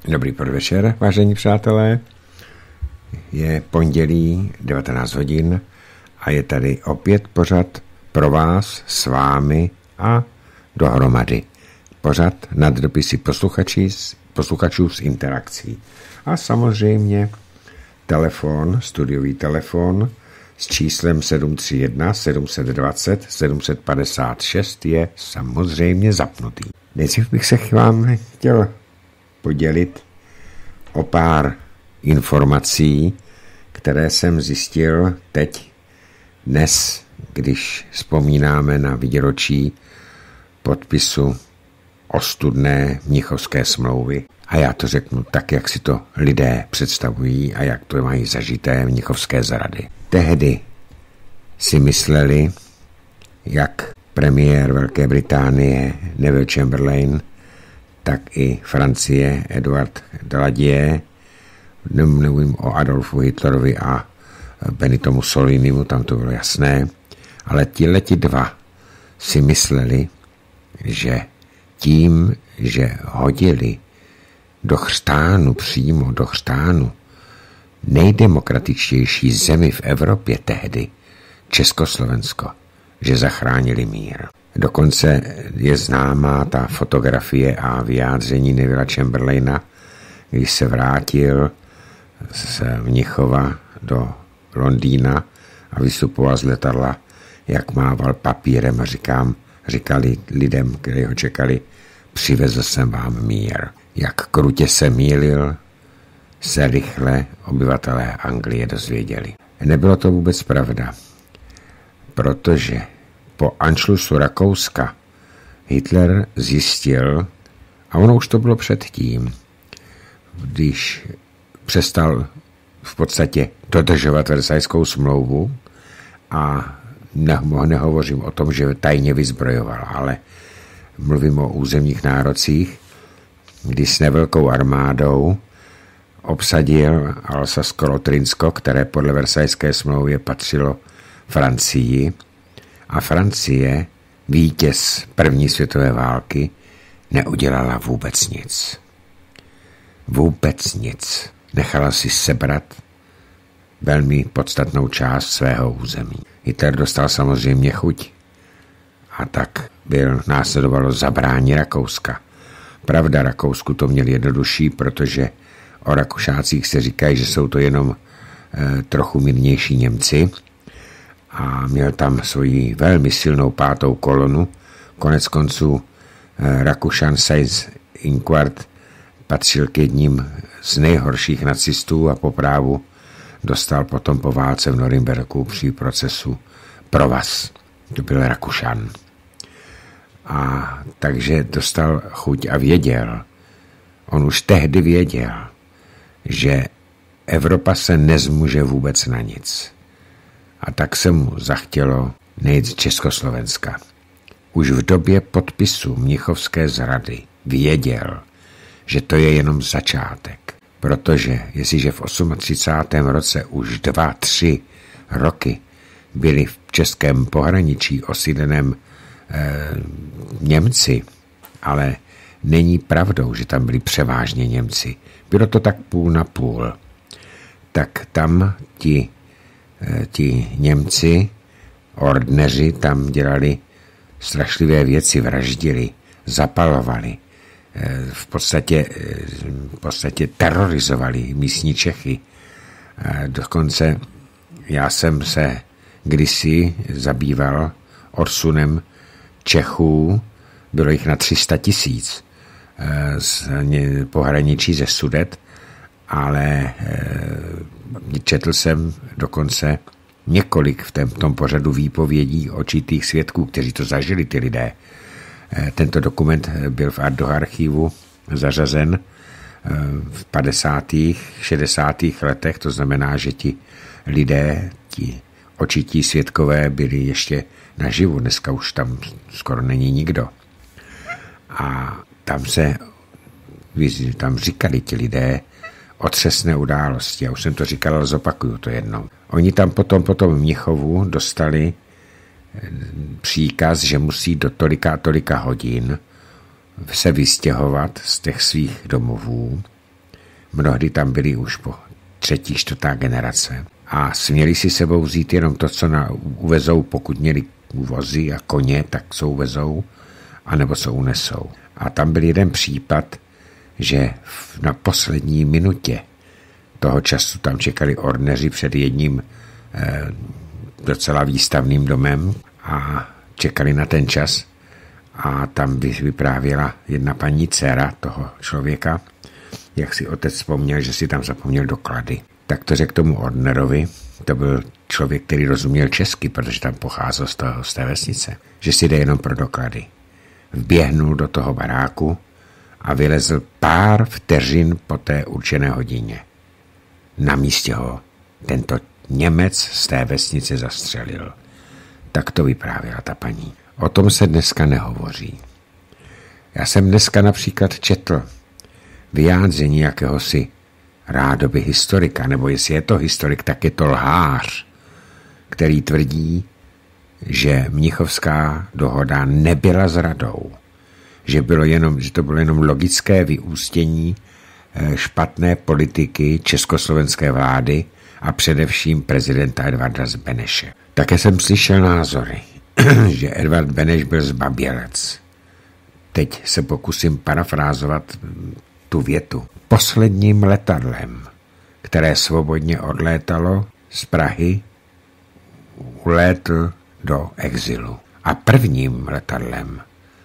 Dobrý podvečer, vážení přátelé. Je pondělí 19 hodin a je tady opět pořad pro vás, s vámi a dohromady. Pořad nad dopisy posluchačů s interakcí. A samozřejmě studiový telefon s číslem 731 720 756 je samozřejmě zapnutý. Nejdřív bych se vám chtěl podělit o pár informací, které jsem zjistil dnes, když vzpomínáme na výročí podpisu ostudné Mnichovské smlouvy. A já to řeknu tak, jak si to lidé představují a jak to mají zažité Mnichovské zrady. Tehdy si mysleli, jak premiér Velké Británie Neville Chamberlain, tak i Francie Edouard Daladier, nemluvím o Adolfu Hitlerovi a Benito Mussolinimu, tam to bylo jasné, ale tihleti dva si mysleli, že tím, že hodili přímo do chřtánu nejdemokratičtější zemi v Evropě tehdy, Československo, že zachránili mír. Dokonce je známá ta fotografie a vyjádření Nevilla Chamberlaina, když se vrátil z Mnichova do Londýna a vystupoval z letadla, jak mával papírem a říkali lidem, kteří ho čekali, přivezl jsem vám mír. Jak krutě se mýlil, se rychle obyvatelé Anglie dozvěděli. Nebylo to vůbec pravda, protože po anšlusu Rakouska Hitler zjistil, a ono už to bylo předtím, když přestal v podstatě dodržovat Versajskou smlouvu a nehovořím o tom, že tajně vyzbrojoval, ale mluvím o územních nárocích, kdy s nevelkou armádou obsadil Alsasko-Lotrinsko, které podle Versajské smlouvy patřilo Francii, a Francie, vítěz první světové války, neudělala vůbec nic. Vůbec nic. Nechala si sebrat velmi podstatnou část svého území. Hitler dostal samozřejmě chuť a tak následovalo zabrání Rakouska. Pravda, Rakousku to měl jednodušší, protože o Rakušácích se říkají, že jsou to jenom trochu mírnější Němci, a měl tam svoji velmi silnou 5. kolonu. Konec konců Rakušan Seyss-Inquart patřil k jedním z nejhorších nacistů a po právu dostal potom po válce v Norimberku při procesu provaz. To byl Rakušan. A takže dostal chuť a věděl, on už tehdy věděl, že Evropa se nezmůže vůbec na nic. A tak se mu zachtělo nejít z Československa. Už v době podpisu Mnichovské zrady věděl, že to je jenom začátek. Protože jestliže v 38. roce už 2-3 roky byli v českém pohraničí osídleném Němci, ale není pravdou, že tam byli převážně Němci. Bylo to tak půl na půl. Tak tam ti Němci, ordneři, tam dělali strašlivé věci, vraždili, zapalovali, v podstatě terorizovali místní Čechy. Dokonce já jsem se kdysi zabýval odsunem Čechů, bylo jich na 300 000 z pohraničí ze Sudet, ale četl jsem dokonce několik v tom pořadu výpovědí očitých svědků, kteří to zažili, ty lidé. Tento dokument byl v archivu zařazen v 50. 60. letech, to znamená, že ti lidé, ti očití svědkové byli ještě naživu, dneska už tam skoro není nikdo. A tam říkali ti lidé otřesné události. Já už jsem to říkal, ale zopakuju to jednou. Oni tam potom v Mnichovu dostali příkaz, že musí do tolika hodin se vystěhovat z těch svých domovů Mnohdy tam byli už po 3., 4. generace a směli si sebou vzít jenom to, co uvezou, pokud měli vozy a koně, tak co uvezou, anebo co unesou. A tam byl jeden případ, že na poslední minutě toho času tam čekali ordneři před jedním docela výstavným domem a čekali na ten čas a tam vyprávěla jedna paní dcera toho člověka, jak si otec vzpomněl, že si tam zapomněl doklady. Tak to řekl tomu ordnerovi, to byl člověk, který rozuměl česky, protože tam pocházel z té vesnice, že si jde jenom pro doklady. Vběhnul do toho baráku a vylezl pár vteřin po té určené hodině. Na místě ho tento Němec z té vesnice zastřelil. Tak to vyprávěla ta paní. O tom se dneska nehovoří. Já jsem dneska například četl vyjádření jakéhosi rádoby historika, nebo jestli je to historik, tak je to lhář, který tvrdí, že Mnichovská dohoda nebyla zradou, že to bylo jenom logické vyústění špatné politiky československé vlády a především prezidenta Edvarda Beneše. Také jsem slyšel názory, že Edvard Beneš byl zbabělec. Teď se pokusím parafrázovat tu větu. Posledním letadlem, které svobodně odlétalo z Prahy, ulétl do exilu. A prvním letadlem,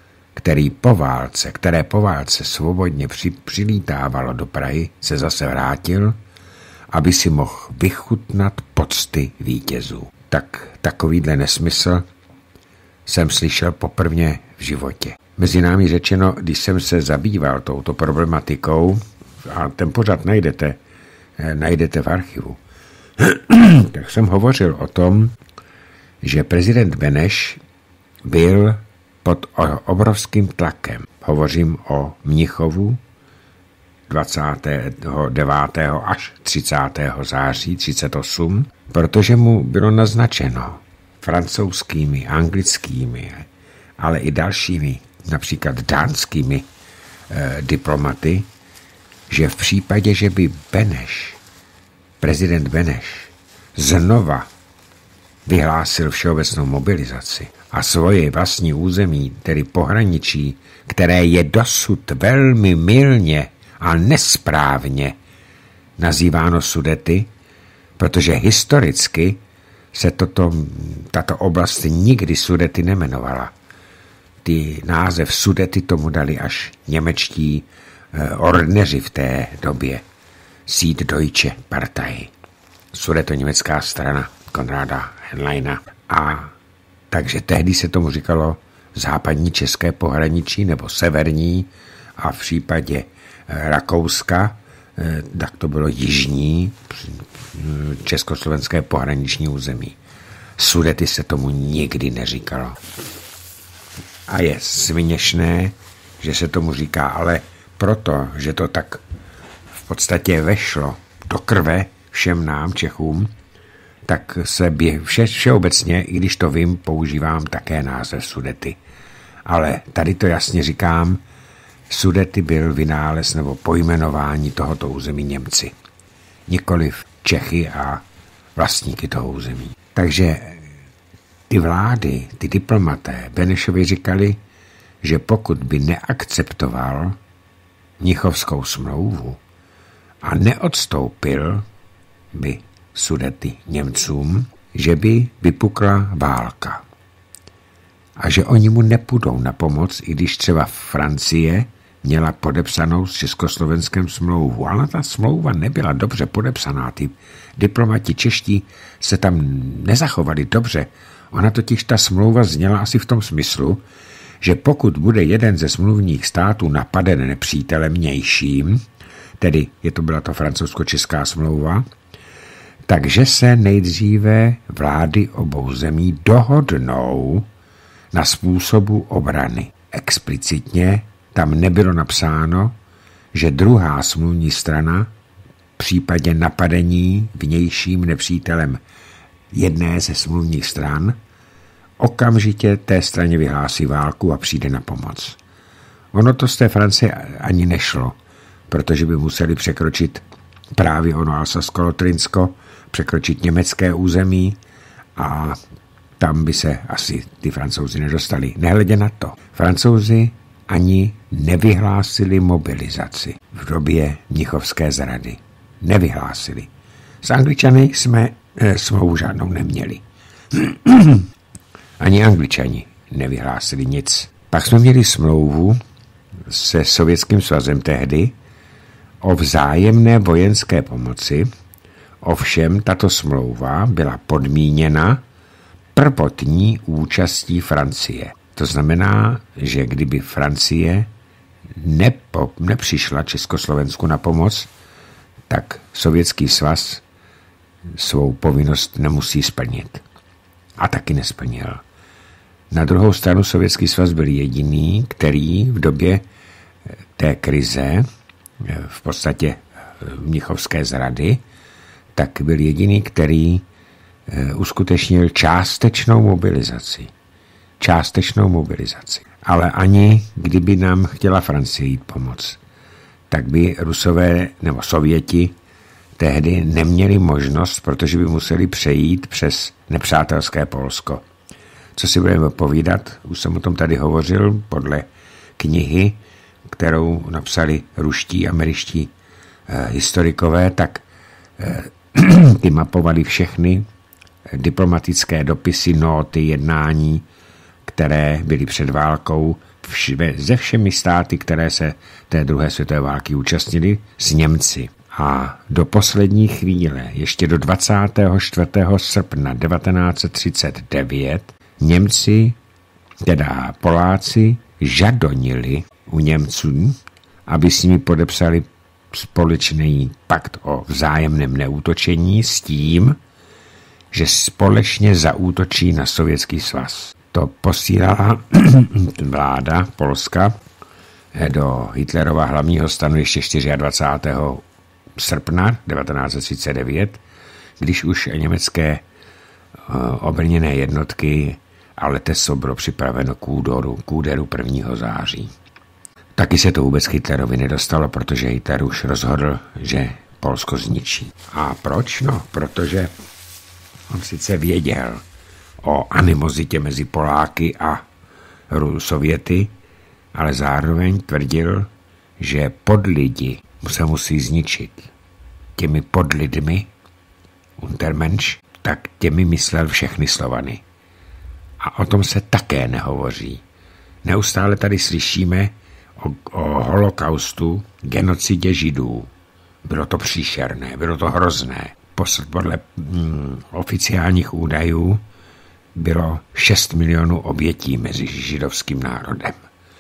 které po válce svobodně přilítávalo do Prahy, se zase vrátil, aby si mohl vychutnat pocty vítězů. Tak takovýhle nesmysl jsem slyšel poprvé v životě. Mezi námi řečeno, když jsem se zabýval touto problematikou, a ten pořad najdete v archivu, tak jsem hovořil o tom, že prezident Beneš byl pod obrovským tlakem. Hovořím o Mnichovu 29. až 30. září 38, protože mu bylo naznačeno francouzskými, anglickými, ale i dalšími, například dánskými diplomaty, že v případě, že by prezident Beneš znova vyhlásil všeobecnou mobilizaci a svoje vlastní území, tedy pohraničí, které je dosud velmi mylně a nesprávně nazýváno Sudety, protože historicky se tato oblast nikdy Sudety nemenovala. Ty název Sudety tomu dali až němečtí ordneři v té době. Süddeutsche Partei. Sudetoněmecká strana Konráda Henleina. A takže tehdy se tomu říkalo západní české pohraničí nebo severní a v případě Rakouska tak to bylo jižní československé pohraniční území. Sudety se tomu nikdy neříkalo. A je směšné, že se tomu říká, ale proto, že to tak v podstatě vešlo do krve všem nám, Čechům, tak se všeobecně, i když to vím, používám také název Sudety. Ale tady to jasně říkám, Sudety byl vynález nebo pojmenování tohoto území Němci. Nikoliv Čechy a vlastníky toho území. Takže ty vlády, ty diplomaté Benešovi říkali, že pokud by neakceptoval Mnichovskou smlouvu a neodstoupil by Sudety Němcům, že by vypukla válka. A že oni mu nepůjdou na pomoc, i když třeba Francie měla podepsanou s Československem smlouvu. Ale ta smlouva nebyla dobře podepsaná. Ty diplomati čeští se tam nezachovali dobře. Ona totiž ta smlouva zněla asi v tom smyslu, že pokud bude jeden ze smluvních států napaden nepřítelem vnějším, tedy byla to francouzsko-česká smlouva, takže se nejdříve vlády obou zemí dohodnou na způsobu obrany. Explicitně tam nebylo napsáno, že druhá smluvní strana v případě napadení vnějším nepřítelem jedné ze smluvních stran okamžitě té straně vyhlásí válku a přijde na pomoc. Ono to z té Francie ani nešlo, protože by museli překročit právě ono Alsasko-Lotrinsko, překročit německé území a tam by se asi ty Francouzi nedostali. Nehledě na to. Francouzi ani nevyhlásili mobilizaci v době Mnichovské zrady. Nevyhlásili. S Angličany jsme smlouvu žádnou neměli. Ani Angličani nevyhlásili nic. Pak jsme měli smlouvu se Sovětským svazem tehdy o vzájemné vojenské pomoci. Ovšem tato smlouva byla podmíněna prvotní účastí Francie. To znamená, že kdyby Francie nepřišla Československu na pomoc, tak Sovětský svaz svou povinnost nemusí splnit. A taky nesplnil. Na druhou stranu Sovětský svaz byl jediný, který v době té krize, v podstatě Mnichovské zrady, tak byl jediný, který uskutečnil částečnou mobilizaci. Ale ani kdyby nám chtěla Francie jít pomoct, tak by Rusové nebo Sověti tehdy neměli možnost, protože by museli přejít přes nepřátelské Polsko. Co si budeme povídat, už jsem o tom tady hovořil, podle knihy, kterou napsali ruští, američtí historikové, tak ty mapovali všechny diplomatické dopisy, nóty, jednání, které byly před válkou ze všemi státy, které se té druhé světové války účastnili, s Němci. A do poslední chvíle, ještě do 24. srpna 1939, Němci, teda Poláci, žadonili u Němců, aby s nimi podepsali společný pakt o vzájemném neútočení s tím, že společně zaútočí na Sovětský svaz. To posílala vláda Polska do Hitlerova hlavního stanu ještě 24. srpna 1939, když už německé obrněné jednotky a leteso bylo připraveno k úderu 1. září. Taky se to vůbec Hitlerovi nedostalo, protože Hitler už rozhodl, že Polsko zničí. A proč? No, protože on sice věděl o animozitě mezi Poláky a Sověty, ale zároveň tvrdil, že podlidi se musí zničit. Těmi podlidmi, Untermensch, tak těmi myslel všechny Slovany. A o tom se také nehovoří. Neustále tady slyšíme o holokaustu, genocidě Židů. Bylo to příšerné, bylo to hrozné. Podle oficiálních údajů bylo 6 milionů obětí mezi židovským národem.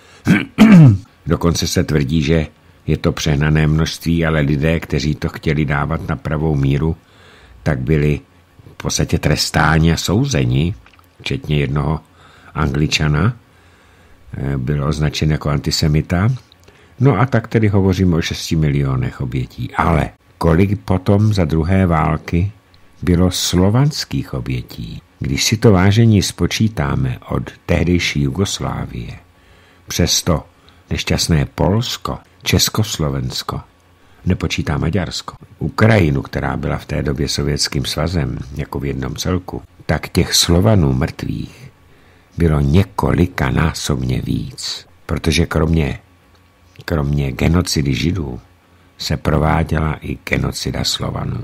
Dokonce se tvrdí, že je to přehnané množství, ale lidé, kteří to chtěli dávat na pravou míru, tak byli v podstatě trestáni a souzeni, včetně jednoho Angličana, byl označen jako antisemita. No a tak tedy hovoříme o 6 milionech obětí. Ale kolik potom za druhé války bylo slovanských obětí? Když si to vážení spočítáme od tehdejší Jugoslávie přes to nešťastné Polsko, Československo, nepočítá Maďarsko, Ukrajinu, která byla v té době Sovětským svazem jako v jednom celku, tak těch Slovanů mrtvých bylo několikanásobně víc, protože kromě genocidy Židů se prováděla i genocida Slovanů.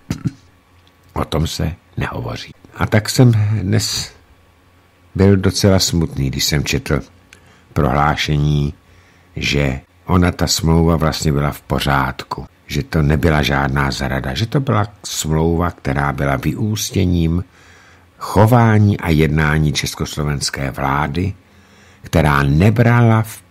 O tom se nehovoří. A tak jsem dnes byl docela smutný, když jsem četl prohlášení, že ta smlouva vlastně byla v pořádku, že to nebyla žádná zrada, že to byla smlouva, která byla vyústěním chování a jednání československé vlády, která nebrala v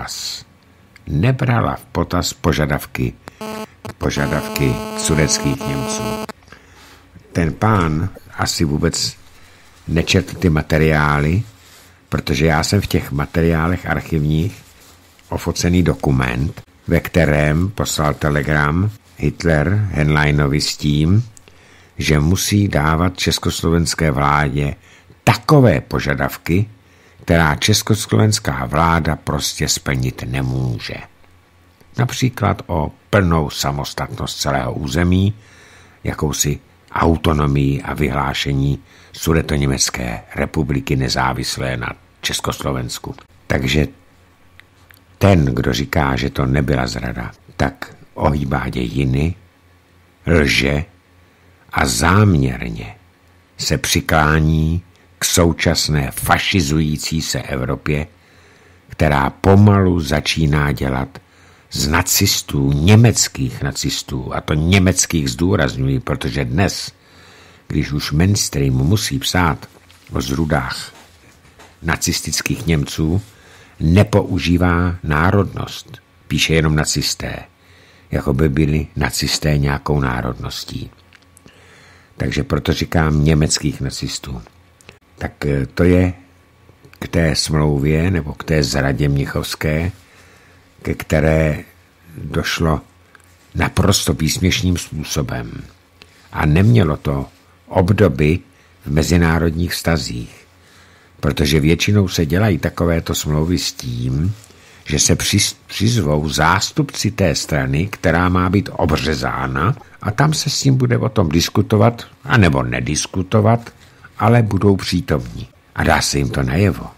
potaz požadavky sudetských Němců. Ten pán asi vůbec nečetl ty materiály, protože já jsem v těch materiálech archivních ofocený dokument, ve kterém poslal telegram Hitler Henleinovi s tím, že musí dávat československé vládě takové požadavky, která československá vláda prostě splnit nemůže. Například o plnou samostatnost celého území, jakousi autonomii a vyhlášení Sudetoněmecké republiky nezávislé na Československu. Takže ten, kdo říká, že to nebyla zrada, tak ohýbá dějiny, lže a záměrně se přiklání k současné fašizující se Evropě, která pomalu začíná dělat z nacistů, německých nacistů, a to německých zdůrazňuji, protože dnes, když už mainstream musí psát o zrůdách nacistických Němců, nepoužívá národnost. Píše jenom nacisté, jako by byli nacisté nějakou národností. Takže proto říkám německých nacistů. Tak to je k té smlouvě nebo k té zradě mnichovské, ke které došlo naprosto výsměšným způsobem. A nemělo to obdoby v mezinárodních vztazích, protože většinou se dělají takovéto smlouvy s tím, že se přizvou zástupci té strany, která má být obřezána, a tam se s tím bude o tom diskutovat, anebo nediskutovat, ale budou přítomní. A dá se jim to najevo.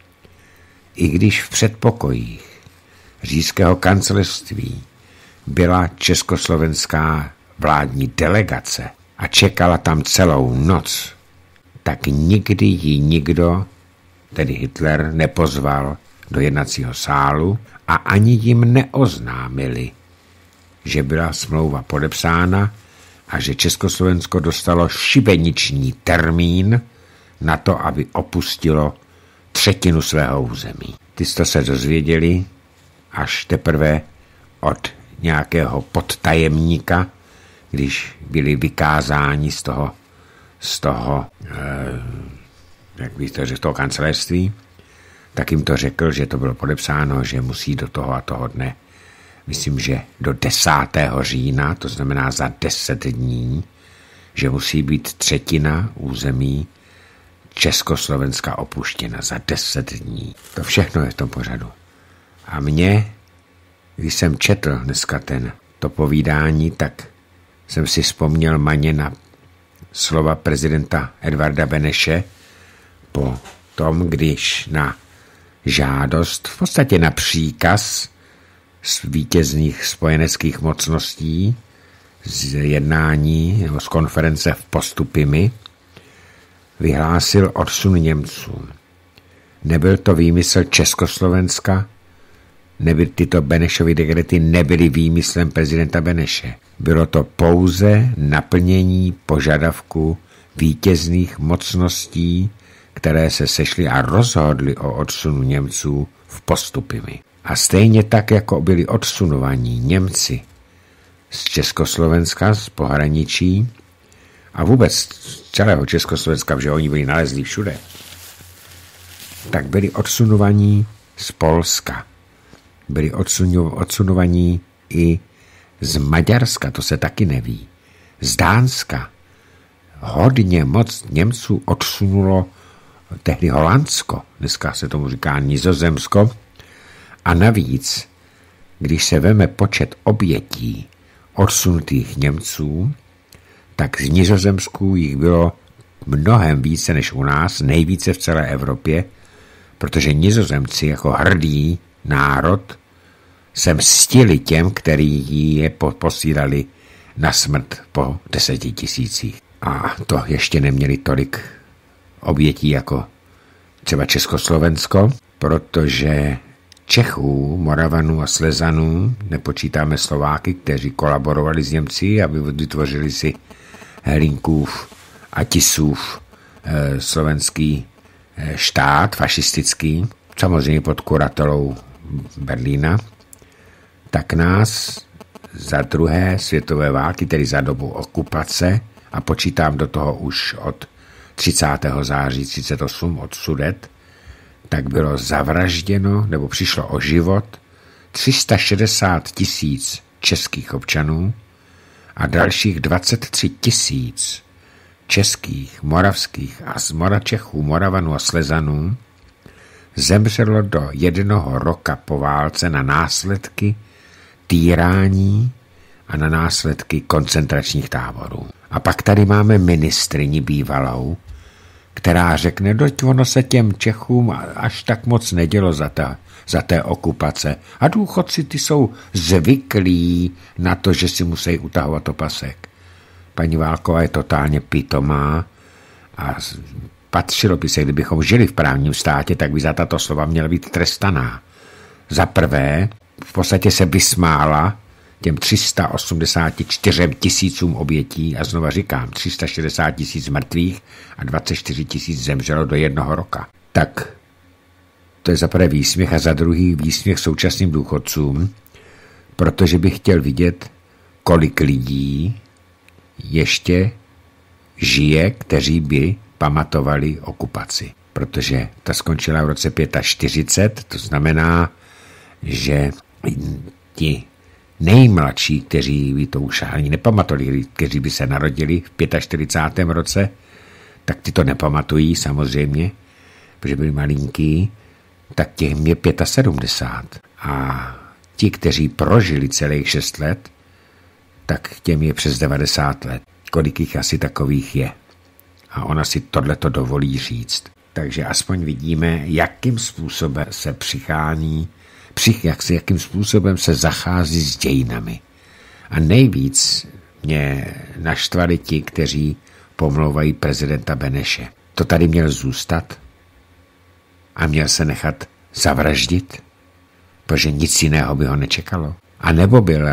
I když v předpokojích říšského kancelářství byla československá vládní delegace a čekala tam celou noc, tak nikdy ji nikdo, tedy Hitler, nepozval do jednacího sálu a ani jim neoznámili, že byla smlouva podepsána a že Československo dostalo šibeniční termín na to, aby opustilo třetinu svého území. Ty jste se dozvěděli až teprve od nějakého podtajemníka, když byli vykázáni z toho jak bych to řekl, z toho kancelářství, tak jim to řekl, že to bylo podepsáno, že musí do toho a toho dne, myslím, že do 10. října, to znamená za 10 dní, že musí být třetina území Československa opuštěna za 10 dní. To všechno je v tom pořadu. A mě, když jsem četl dneska to povídání, tak jsem si vzpomněl maně na slova prezidenta Edvarda Beneše po tom, když na žádost, v podstatě na příkaz z vítězných spojeneckých mocností z jednání nebo z konference v Postupimi vyhlásil odsun Němců. Nebyl to výmysl Československa, tyto Benešovy dekrety nebyly výmyslem prezidenta Beneše. Bylo to pouze naplnění požadavku vítězných mocností, které se sešly a rozhodly o odsunu Němců v Postupimi. A stejně tak, jako byli odsunovaní Němci z Československa, z pohraničí a vůbec z celého Československa, protože oni byli nalezlí všude, tak byli odsunovaní z Polska. Byli odsunovaní i z Maďarska, to se taky neví. Z Dánska. Hodně moc Němců odsunulo tehdy Holandsko, dneska se tomu říká Nizozemsko. A navíc, když se veme počet obětí odsunutých Němců, tak z Nizozemsku jich bylo mnohem více než u nás, nejvíce v celé Evropě, protože Nizozemci jako hrdý národ se mstili těm, kteří je posílali na smrt po 10 000. A to ještě neměli tolik obětí jako třeba Československo, protože Čechů, Moravanů a Slezanů, nepočítáme Slováky, kteří kolaborovali s Němci, aby vytvořili si Hlinkův a Tisův slovenský štát, fašistický, samozřejmě pod kuratelou Berlína, tak nás za druhé světové války, tedy za dobu okupace, a počítám do toho už od 30. září 38 od Sudet, tak bylo zavražděno nebo přišlo o život 360 000 českých občanů a dalších 23 000 českých, moravských a Čechů, Moravanů a Slezanů zemřelo do 1 roka po válce na následky týrání a na následky koncentračních táborů. A pak tady máme ministryni bývalou, která řekne, doť ono se těm Čechům až tak moc nedělo za té okupace. A důchodci ty jsou zvyklí na to, že si musí utahovat opasek. Paní Válková je totálně pitomá a patřilo by se, kdybychom žili v právním státě, tak by za tato slova měla být trestaná. Za prvé, v podstatě se vysmála těm 384 000 obětí a znova říkám, 360 000 mrtvých a 24 000 zemřelo do 1 roka. Tak to je za prvé výsměch a za druhý výsměch současným důchodcům, protože bych chtěl vidět, kolik lidí ještě žije, kteří by pamatovali okupaci. Protože ta skončila v roce 45, to znamená, že ti nejmladší, kteří by to už ani nepamatovali, kteří by se narodili v 45. roce, tak ty to nepamatují samozřejmě, protože byli malinký, tak těm je 75. A ti, kteří prožili celých 6 let, tak těm je přes 90 let. Kolik jich asi takových je. A ona si tohleto dovolí říct. Takže aspoň vidíme, jakým způsobem se přichání, jakým způsobem se zachází s dějinami. A nejvíc mě naštvali ti, kteří pomlouvají prezidenta Beneše. To tady měl zůstat a měl se nechat zavraždit, protože nic jiného by ho nečekalo. A nebo byl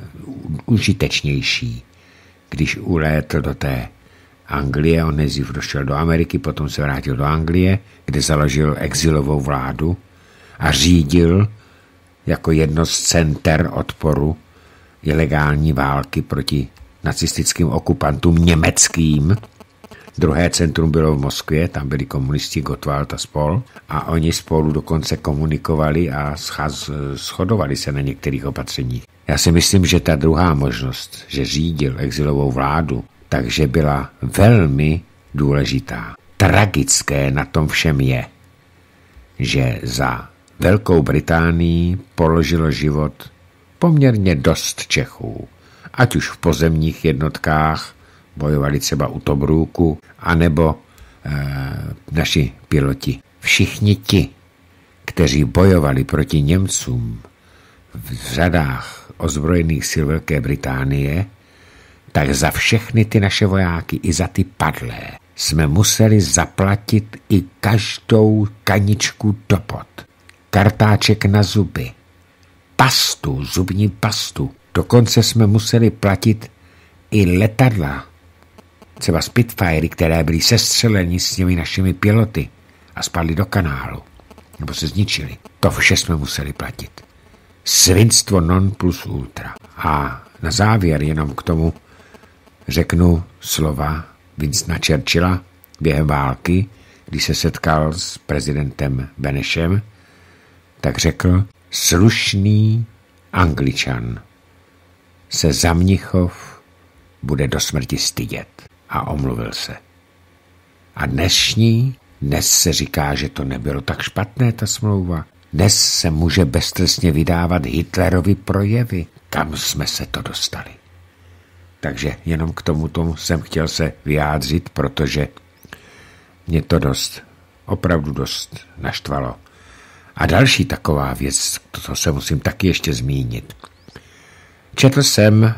užitečnější, když ulétl do té Anglie, on nejdřív došel do Ameriky, potom se vrátil do Anglie, kde založil exilovou vládu a řídil jako jedno z center odporu ilegální války proti nacistickým okupantům německým. Druhé centrum bylo v Moskvě, tam byli komunisti Gottwald a spol a oni spolu dokonce komunikovali a shodovali se na některých opatřeních. Já si myslím, že ta druhá možnost, že řídil exilovou vládu, takže byla velmi důležitá. Tragické na tom všem je, že za Velkou Británii položilo život poměrně dost Čechů, ať už v pozemních jednotkách, bojovali třeba u Tobruku, anebo naši piloti. Všichni ti, kteří bojovali proti Němcům v řadách ozbrojených sil Velké Británie, tak za všechny ty naše vojáky i za ty padlé jsme museli zaplatit i každou kaničku do pot, kartáček na zuby, pastu, zubní pastu. Dokonce jsme museli platit i letadla, třeba Spitfire, které byly sestřeleny s těmi našimi piloty a spadly do kanálu, nebo se zničili. To vše jsme museli platit. Svinstvo non plus ultra. A na závěr jenom k tomu řeknu slova Winstona Churchilla během války, když se setkal s prezidentem Benešem, tak řekl, slušný Angličan se za Mnichov bude do smrti stydět. A omluvil se. A dnes se říká, že to nebylo tak špatné, ta smlouva. Dnes se může beztrestně vydávat Hitlerovi projevy. Kam jsme se to dostali? Takže jenom k tomu jsem chtěl se vyjádřit, protože mě to opravdu dost naštvalo. A další taková věc, to se musím taky ještě zmínit. Četl jsem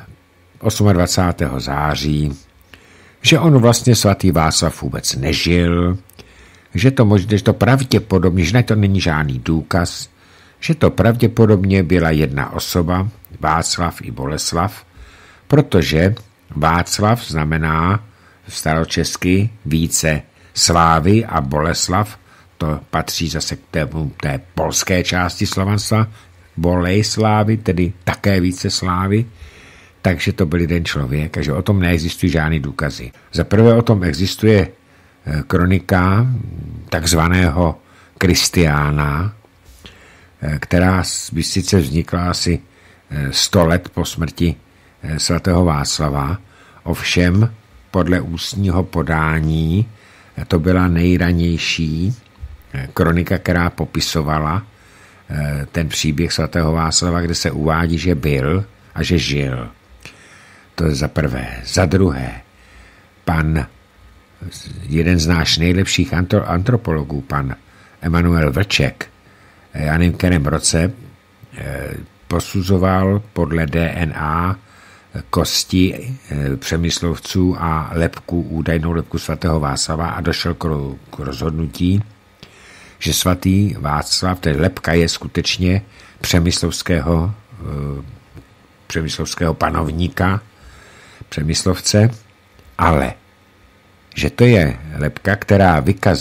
28. září, že on vlastně svatý Václav vůbec nežil, že to pravděpodobně, že to není žádný důkaz, že to pravděpodobně byla jedna osoba, Václav i Boleslav, protože Václav znamená staročesky více slávy a Boleslav, to patří zase k té polské části slovanstva, Bolejslávy, tedy také více slávy, takže to byl jeden člověk a že o tom neexistují žádný důkazy. Za prvé o tom existuje kronika takzvaného Kristiána, která by sice vznikla asi 100 let po smrti svatého Václava, ovšem podle ústního podání to byla nejranější kronika, která popisovala ten příběh svatého Václava, kde se uvádí, že byl a že žil. To je za prvé. Za druhé, jeden z náš nejlepších antropologů, pan Emanuel Vlček, já nevím, v kterém roce, posuzoval podle DNA kosti Přemyslovců a údajnou lebku svatého Václava a došel k rozhodnutí, že svatý Václav, tedy lebka je skutečně přemyslovského panovníka, Přemyslovce, ale že to je lebka, která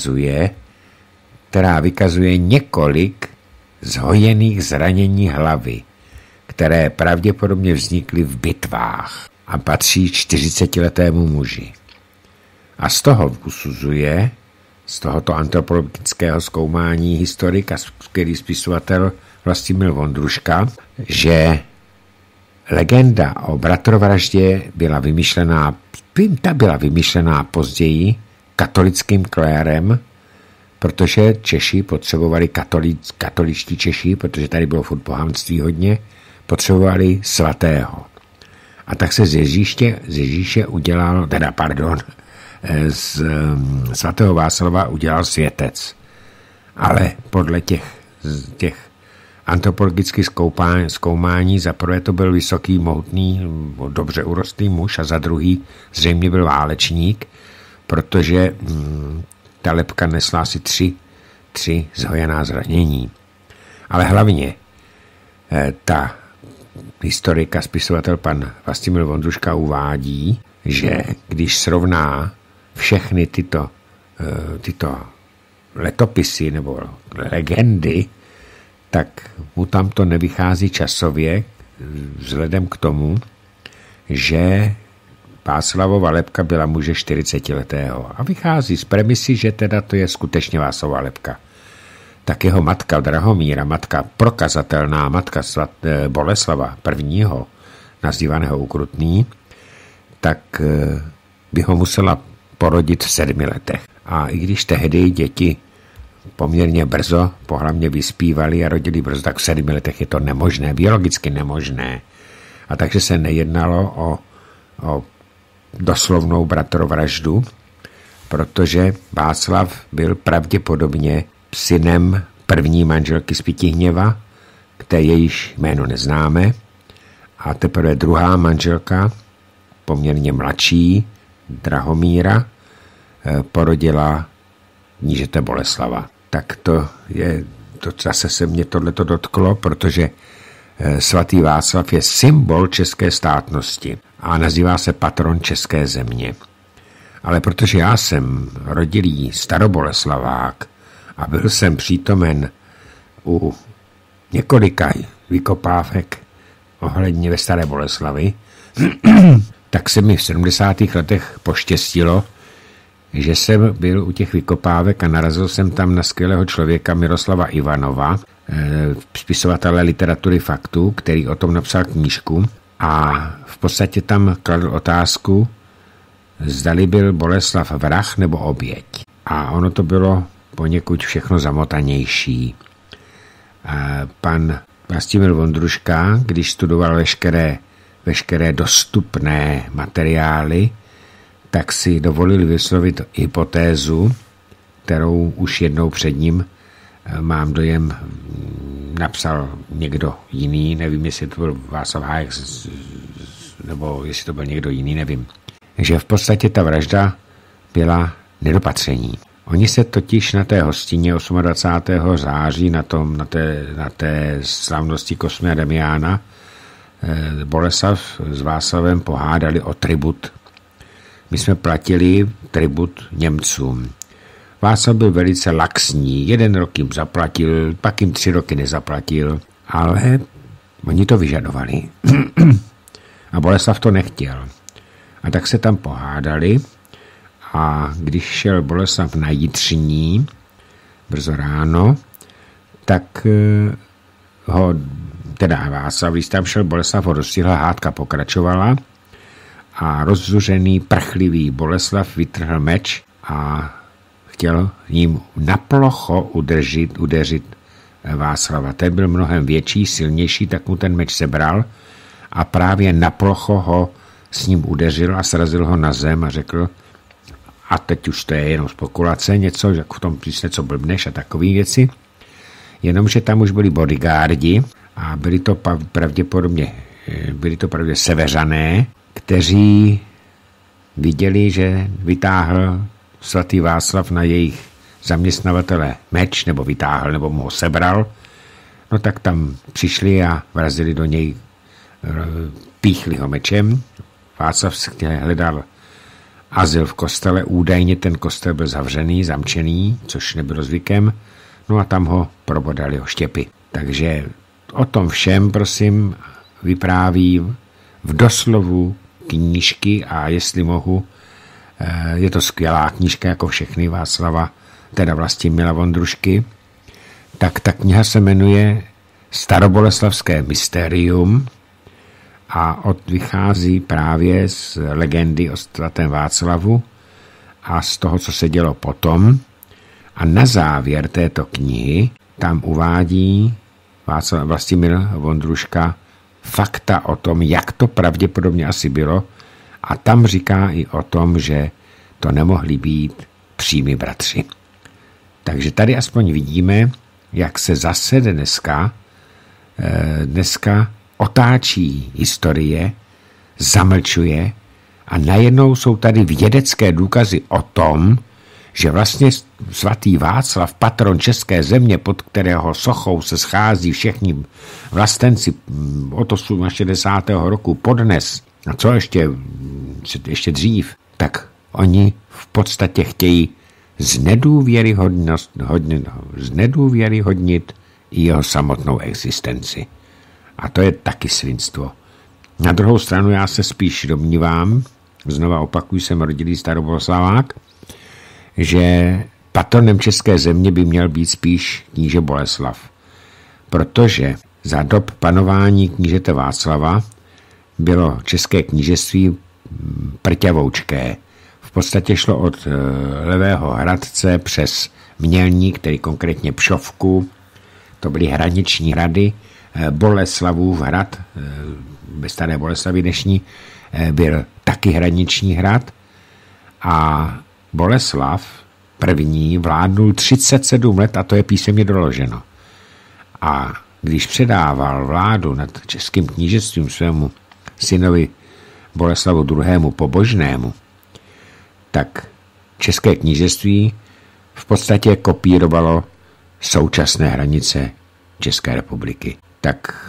vykazuje několik zhojených zranění hlavy, které pravděpodobně vznikly v bitvách a patří 40letému muži. A z toho usuzuje, z tohoto antropologického zkoumání historik a skvělý spisovatel Vlastimil Vondruška, že legenda o bratrovraždě byla vymyšlená později katolickým klérem, protože Češi potřebovali, katoličtí Češi, protože tady bylo furt pohanství hodně, potřebovali svatého. A tak se z Ježíše udělal, z svatého Václava udělal světec. Ale podle těch antropologických zkoumání za prvé to byl vysoký, mohutný, dobře urostlý muž a za druhý zřejmě byl válečník, protože ta lebka nesla asi tři zhojená zranění. Ale hlavně ta historik a spisovatel pan Vlastimil Vondruška uvádí, že když srovná všechny tyto letopisy nebo legendy, tak mu tam to nevychází časově vzhledem k tomu, že Václavova lebka byla muže 40letého. A vychází z premisy, že teda to je skutečně Václavova lebka. Tak jeho matka Drahomíra, prokazatelná matka Boleslava I., nazývaného Ukrutný, tak by ho musela porodit v 7 letech. A i když tehdy děti poměrně brzo pohlavně vyspívali a rodili brzo, tak v 7 letech je to nemožné, biologicky nemožné. A takže se nejednalo o doslovnou bratrovraždu, protože Václav byl pravděpodobně synem první manželky z Pitihněva, které jejíž jméno neznáme, a teprve druhá manželka, poměrně mladší, Drahomíra, porodila knížete Boleslava. Tak to zase se mě tohleto dotklo, protože svatý Václav je symbol české státnosti a nazývá se patron české země. Ale protože já jsem rodilý staroboleslavák a byl jsem přítomen u několika vykopávek ohledně ve Staré Boleslavi, tak se mi v 70. letech poštěstilo, že jsem byl u těch vykopávek a narazil jsem tam na skvělého člověka Miroslava Ivanova, spisovatele literatury faktů, který o tom napsal knížku a v podstatě tam kladl otázku, zdali byl Boleslav vrah nebo oběť. A ono to bylo poněkud všechno zamotanější. Pan Vlastimil Vondruška, když studoval veškeré dostupné materiály, tak si dovolil vyslovit hypotézu, kterou už jednou před ním, mám dojem, napsal někdo jiný, nevím, jestli to byl Václav Hájek, nebo jestli to byl někdo jiný, nevím. Že v podstatě ta vražda byla nedopatření. Oni se totiž na té hostině 28. září na té slavnosti Kosmy a Damiána Boleslav s Václavem pohádali o tribut. My jsme platili tribut Němcům. Václav byl velice laxní, 1 rok jim zaplatil, pak jim 3 roky nezaplatil, ale oni to vyžadovali. A Boleslav to nechtěl. A tak se tam pohádali a když šel Boleslav na Jitřiní, brzo ráno, tak Václav, když tam šel Boleslav, ho dostihla, hádka pokračovala a rozzuřený, prchlivý Boleslav vytrhl meč a chtěl jim naplocho udeřit Václava. Ten byl mnohem větší, silnější, tak mu ten meč sebral a právě na plocho ho s ním udeřil a srazil ho na zem a řekl, a teď už to je jenom spekulace, něco, jak v tom písne, co blbneš a takové věci. Jenomže tam už byli bodyguardi a byli to pravděpodobně Seveřané, kteří viděli, že vytáhl svatý Václav na jejich zaměstnavatele meč, nebo vytáhl, nebo mu ho sebral, no tak tam přišli a vrazili do něj, píchli ho mečem. Václav hledal azyl v kostele, údajně ten kostel byl zavřený, zamčený, což nebylo zvykem, no a tam ho probodali o štěpy. Takže o tom všem, prosím, vypráví v doslovu knížky a jestli mohu, je to skvělá knížka jako všechny Václava, teda Vlastimila Vondrušky, tak ta kniha se jmenuje Staroboleslavské mystérium a vychází právě z legendy o svatém Václavu a z toho, co se dělo potom. A na závěr této knihy tam uvádí Vlastimil Vondruška fakta o tom, jak to pravděpodobně asi bylo, a tam říká i o tom, že to nemohli být přímí bratři. Takže tady aspoň vidíme, jak se zase dneska otáčí historie, zamlčuje a najednou jsou tady vědecké důkazy o tom, že vlastně svatý Václav, patron české země, pod kterého sochou se schází všichni vlastenci od 68. roku podnes, a co ještě dřív, tak oni v podstatě chtějí znedůvěryhodnit i jeho samotnou existenci. A to je taky svinstvo. Na druhou stranu já se spíš domnívám, znova opakuju, jsem rodilý Staroboleslavák, že patronem české země by měl být spíš kníže Boleslav. Protože za dob panování knížete Václava bylo české knížectví prťavoučké. V podstatě šlo od Levého Hradce přes Mělník, tedy konkrétně Pšovku, to byly hraniční hrady, Boleslavův hrad, ve Staré Boleslavi dnešní, byl taky hraniční hrad a Boleslav první vládnul 37 let a to je písemně doloženo. A když předával vládu nad českým knížectvím svému synovi Boleslavu II. Pobožnému, tak české knížectví v podstatě kopírovalo současné hranice České republiky. Tak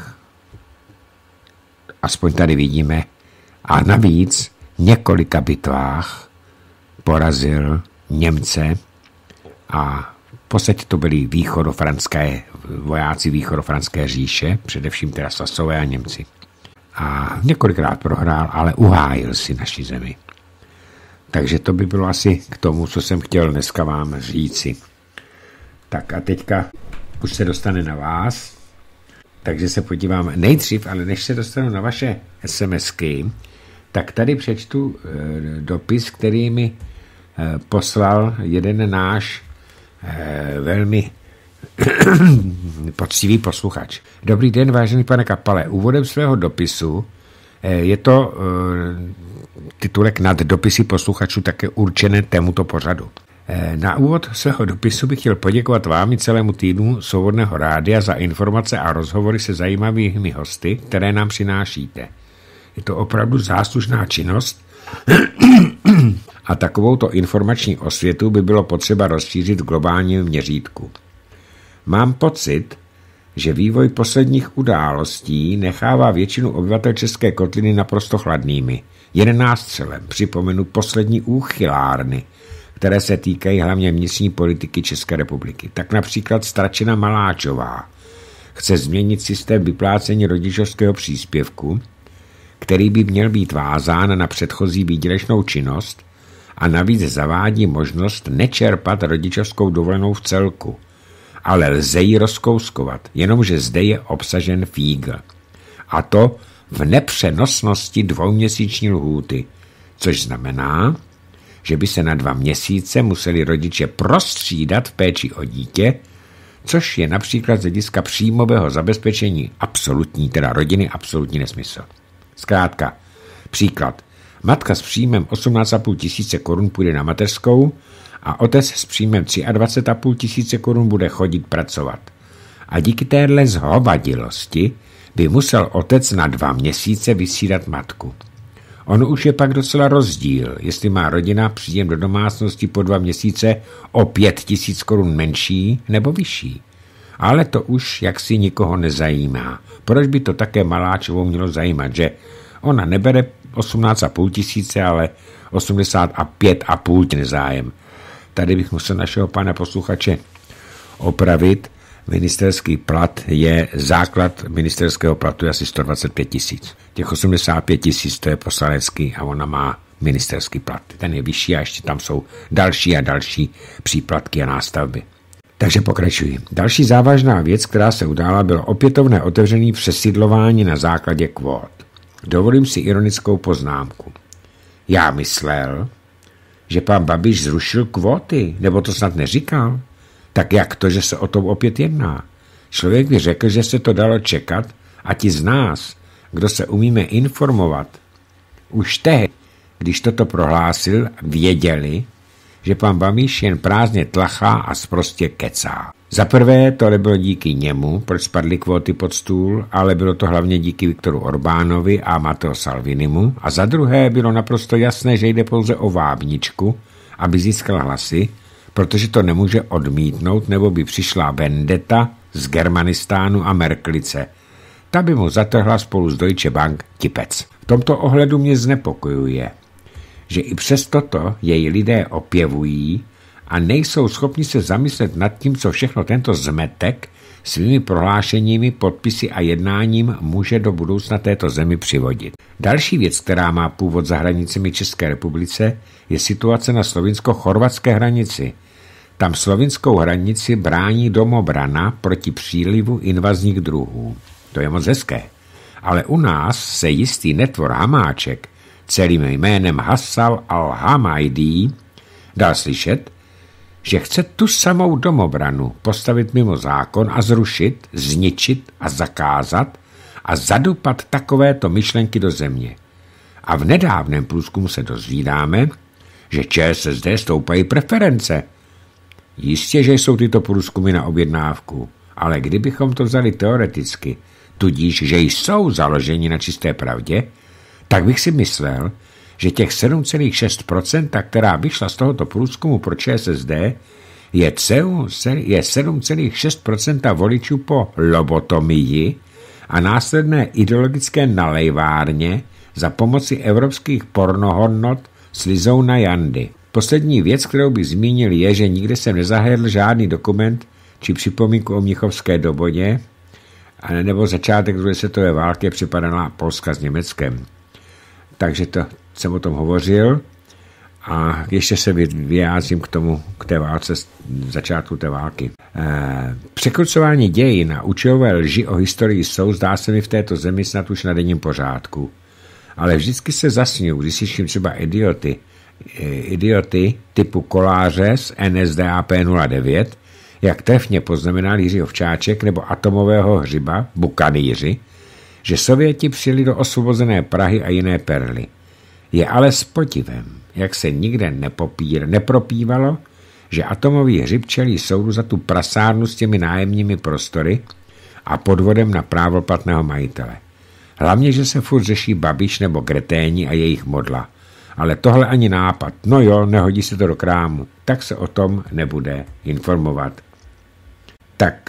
aspoň tady vidíme. A navíc v několika bitvách porazil Němce a v podstatě to byli vojáci východofranské říše, především teda Sasové a Němci. A několikrát prohrál, ale uhájil si naši zemi. Takže to by bylo asi k tomu, co jsem chtěl dneska vám říci. Tak a teďka už se dostane na vás, takže se podívám nejdřív, ale než se dostanu na vaše SMSky, tak tady přečtu dopis, který mi poslal jeden náš velmi poctivý posluchač. Dobrý den, vážený pane Kapale. Úvodem svého dopisu je to titulek nad dopisy posluchačů také určené tomuto pořadu. Na úvod svého dopisu bych chtěl poděkovat vám i celému týmu Svobodného rádia za informace a rozhovory se zajímavými hosty, které nám přinášíte. Je to opravdu záslužná činnost a takovouto informační osvětu by bylo potřeba rozšířit v globálním měřítku. Mám pocit, že vývoj posledních událostí nechává většinu obyvatel České kotliny naprosto chladnými. Jen nástřelem připomenu poslední úchylárny, které se týkají hlavně vnitřní politiky České republiky. Tak například Stračena Maláčová chce změnit systém vyplácení rodičovského příspěvku, který by měl být vázán na předchozí výdělečnou činnost a navíc zavádí možnost nečerpat rodičovskou dovolenou v celku. Ale lze ji rozkouskovat, jenomže zde je obsažen fígl. A to v nepřenosnosti 2měsíční lhůty, což znamená, že by se na 2 měsíce museli rodiče prostřídat v péči o dítě, což je například z hlediska příjmového zabezpečení absolutní, teda rodiny, absolutní nesmysl. Zkrátka, příklad. Matka s příjmem 18,5 tisíce korun půjde na mateřskou a otec s příjmem 23,5 tisíce korun bude chodit pracovat. A díky téhle zhovadilosti by musel otec na 2 měsíce vysílat matku. On už je pak docela rozdíl, jestli má rodina příjem do domácnosti po 2 měsíce o 5 tisíc korun menší nebo vyšší. Ale to už jaksi nikoho nezajímá. Proč by to také Maláčovou mělo zajímat, že ona nebere 18,5 tisíce, ale 85,5 nezájem. Tady bych musel našeho pana posluchače opravit. Ministerský plat je základ ministerského platu je asi 125 tisíc. Těch 85 tisíc to je poslanecký a ona má ministerský plat. Ten je vyšší a ještě tam jsou další a další příplatky a nástavby. Takže pokračuji. Další závažná věc, která se udála, bylo opětovné otevřené přesídlování na základě kvót. Dovolím si ironickou poznámku. Já myslel, že pan Babiš zrušil kvóty, nebo to snad neříkal? Tak jak to, že se o tom opět jedná? Člověk by řekl, že se to dalo čekat a ti z nás, kdo se umíme informovat, už tehdy, když toto prohlásil, věděli, že pan Babiš jen prázdně tlachá a sprostě kecá. Za prvé to nebylo díky němu, proč spadly kvóty pod stůl, ale bylo to hlavně díky Viktoru Orbánovi a Matteo Salvinimu. A za druhé bylo naprosto jasné, že jde pouze o vábničku, aby získal hlasy, protože to nemůže odmítnout, nebo by přišla vendeta z Germanistánu a Merklice. Ta by mu zatrhla spolu s Deutsche Bank tipec. V tomto ohledu mě znepokojuje, že i přes toto její lidé opěvují a nejsou schopni se zamyslet nad tím, co všechno tento zmetek svými prohlášeními, podpisy a jednáním může do budoucna této zemi přivodit. Další věc, která má původ za hranicemi České republice, je situace na slovinsko-chorvatské hranici. Tam slovinskou hranici brání domobrana proti přílivu invazních druhů. To je moc hezké. Ale u nás se jistý netvor Hamáček celým jménem Hassal al-Hamaidi dal slyšet, že chce tu samou domobranu postavit mimo zákon a zrušit, zničit a zakázat a zadupat takovéto myšlenky do země. A v nedávném průzkumu se dozvídáme, že ČSSD stoupají preference. Jistě, že jsou tyto průzkumy na objednávku, ale kdybychom to vzali teoreticky, tudíž, že jsou založeni na čisté pravdě, tak bych si myslel, že těch 7,6%, která vyšla z tohoto průzkumu pro ČSSD, je 7,6% voličů po lobotomii a následné ideologické nalejvárně za pomoci evropských pornohodnot s Lizou na Jandy. Poslední věc, kterou bych zmínil, je, že nikde jsem nezahlédl žádný dokument či připomínku o Mnichovské dohodě, nebo začátek druhé světové války připadala Polska s Německem. Takže to jsem o tom hovořil a ještě se vyjádřím k té válce, začátku té války. Překrucování dějin a účelové lži o historii jsou, zdá se mi, v této zemi snad už na denním pořádku. Ale vždycky se zasňují, když slyším třeba idioty typu Koláře z NSDAP 09, jak trefně poznamenal Jiří Ovčáček, nebo atomového hřiba Bukanýři, že Sověti přijeli do osvobozené Prahy a jiné perly. Je ale s podivem, jak se nikde nepropívalo, že atomový hřib čelí soudu za tu prasárnu s těmi nájemními prostory a podvodem na právoplatného majitele. Hlavně, že se furt řeší Babiš nebo Greténi a jejich modla. Ale tohle ani nápad. No jo, nehodí se to do krámu. Tak se o tom nebude informovat. Tak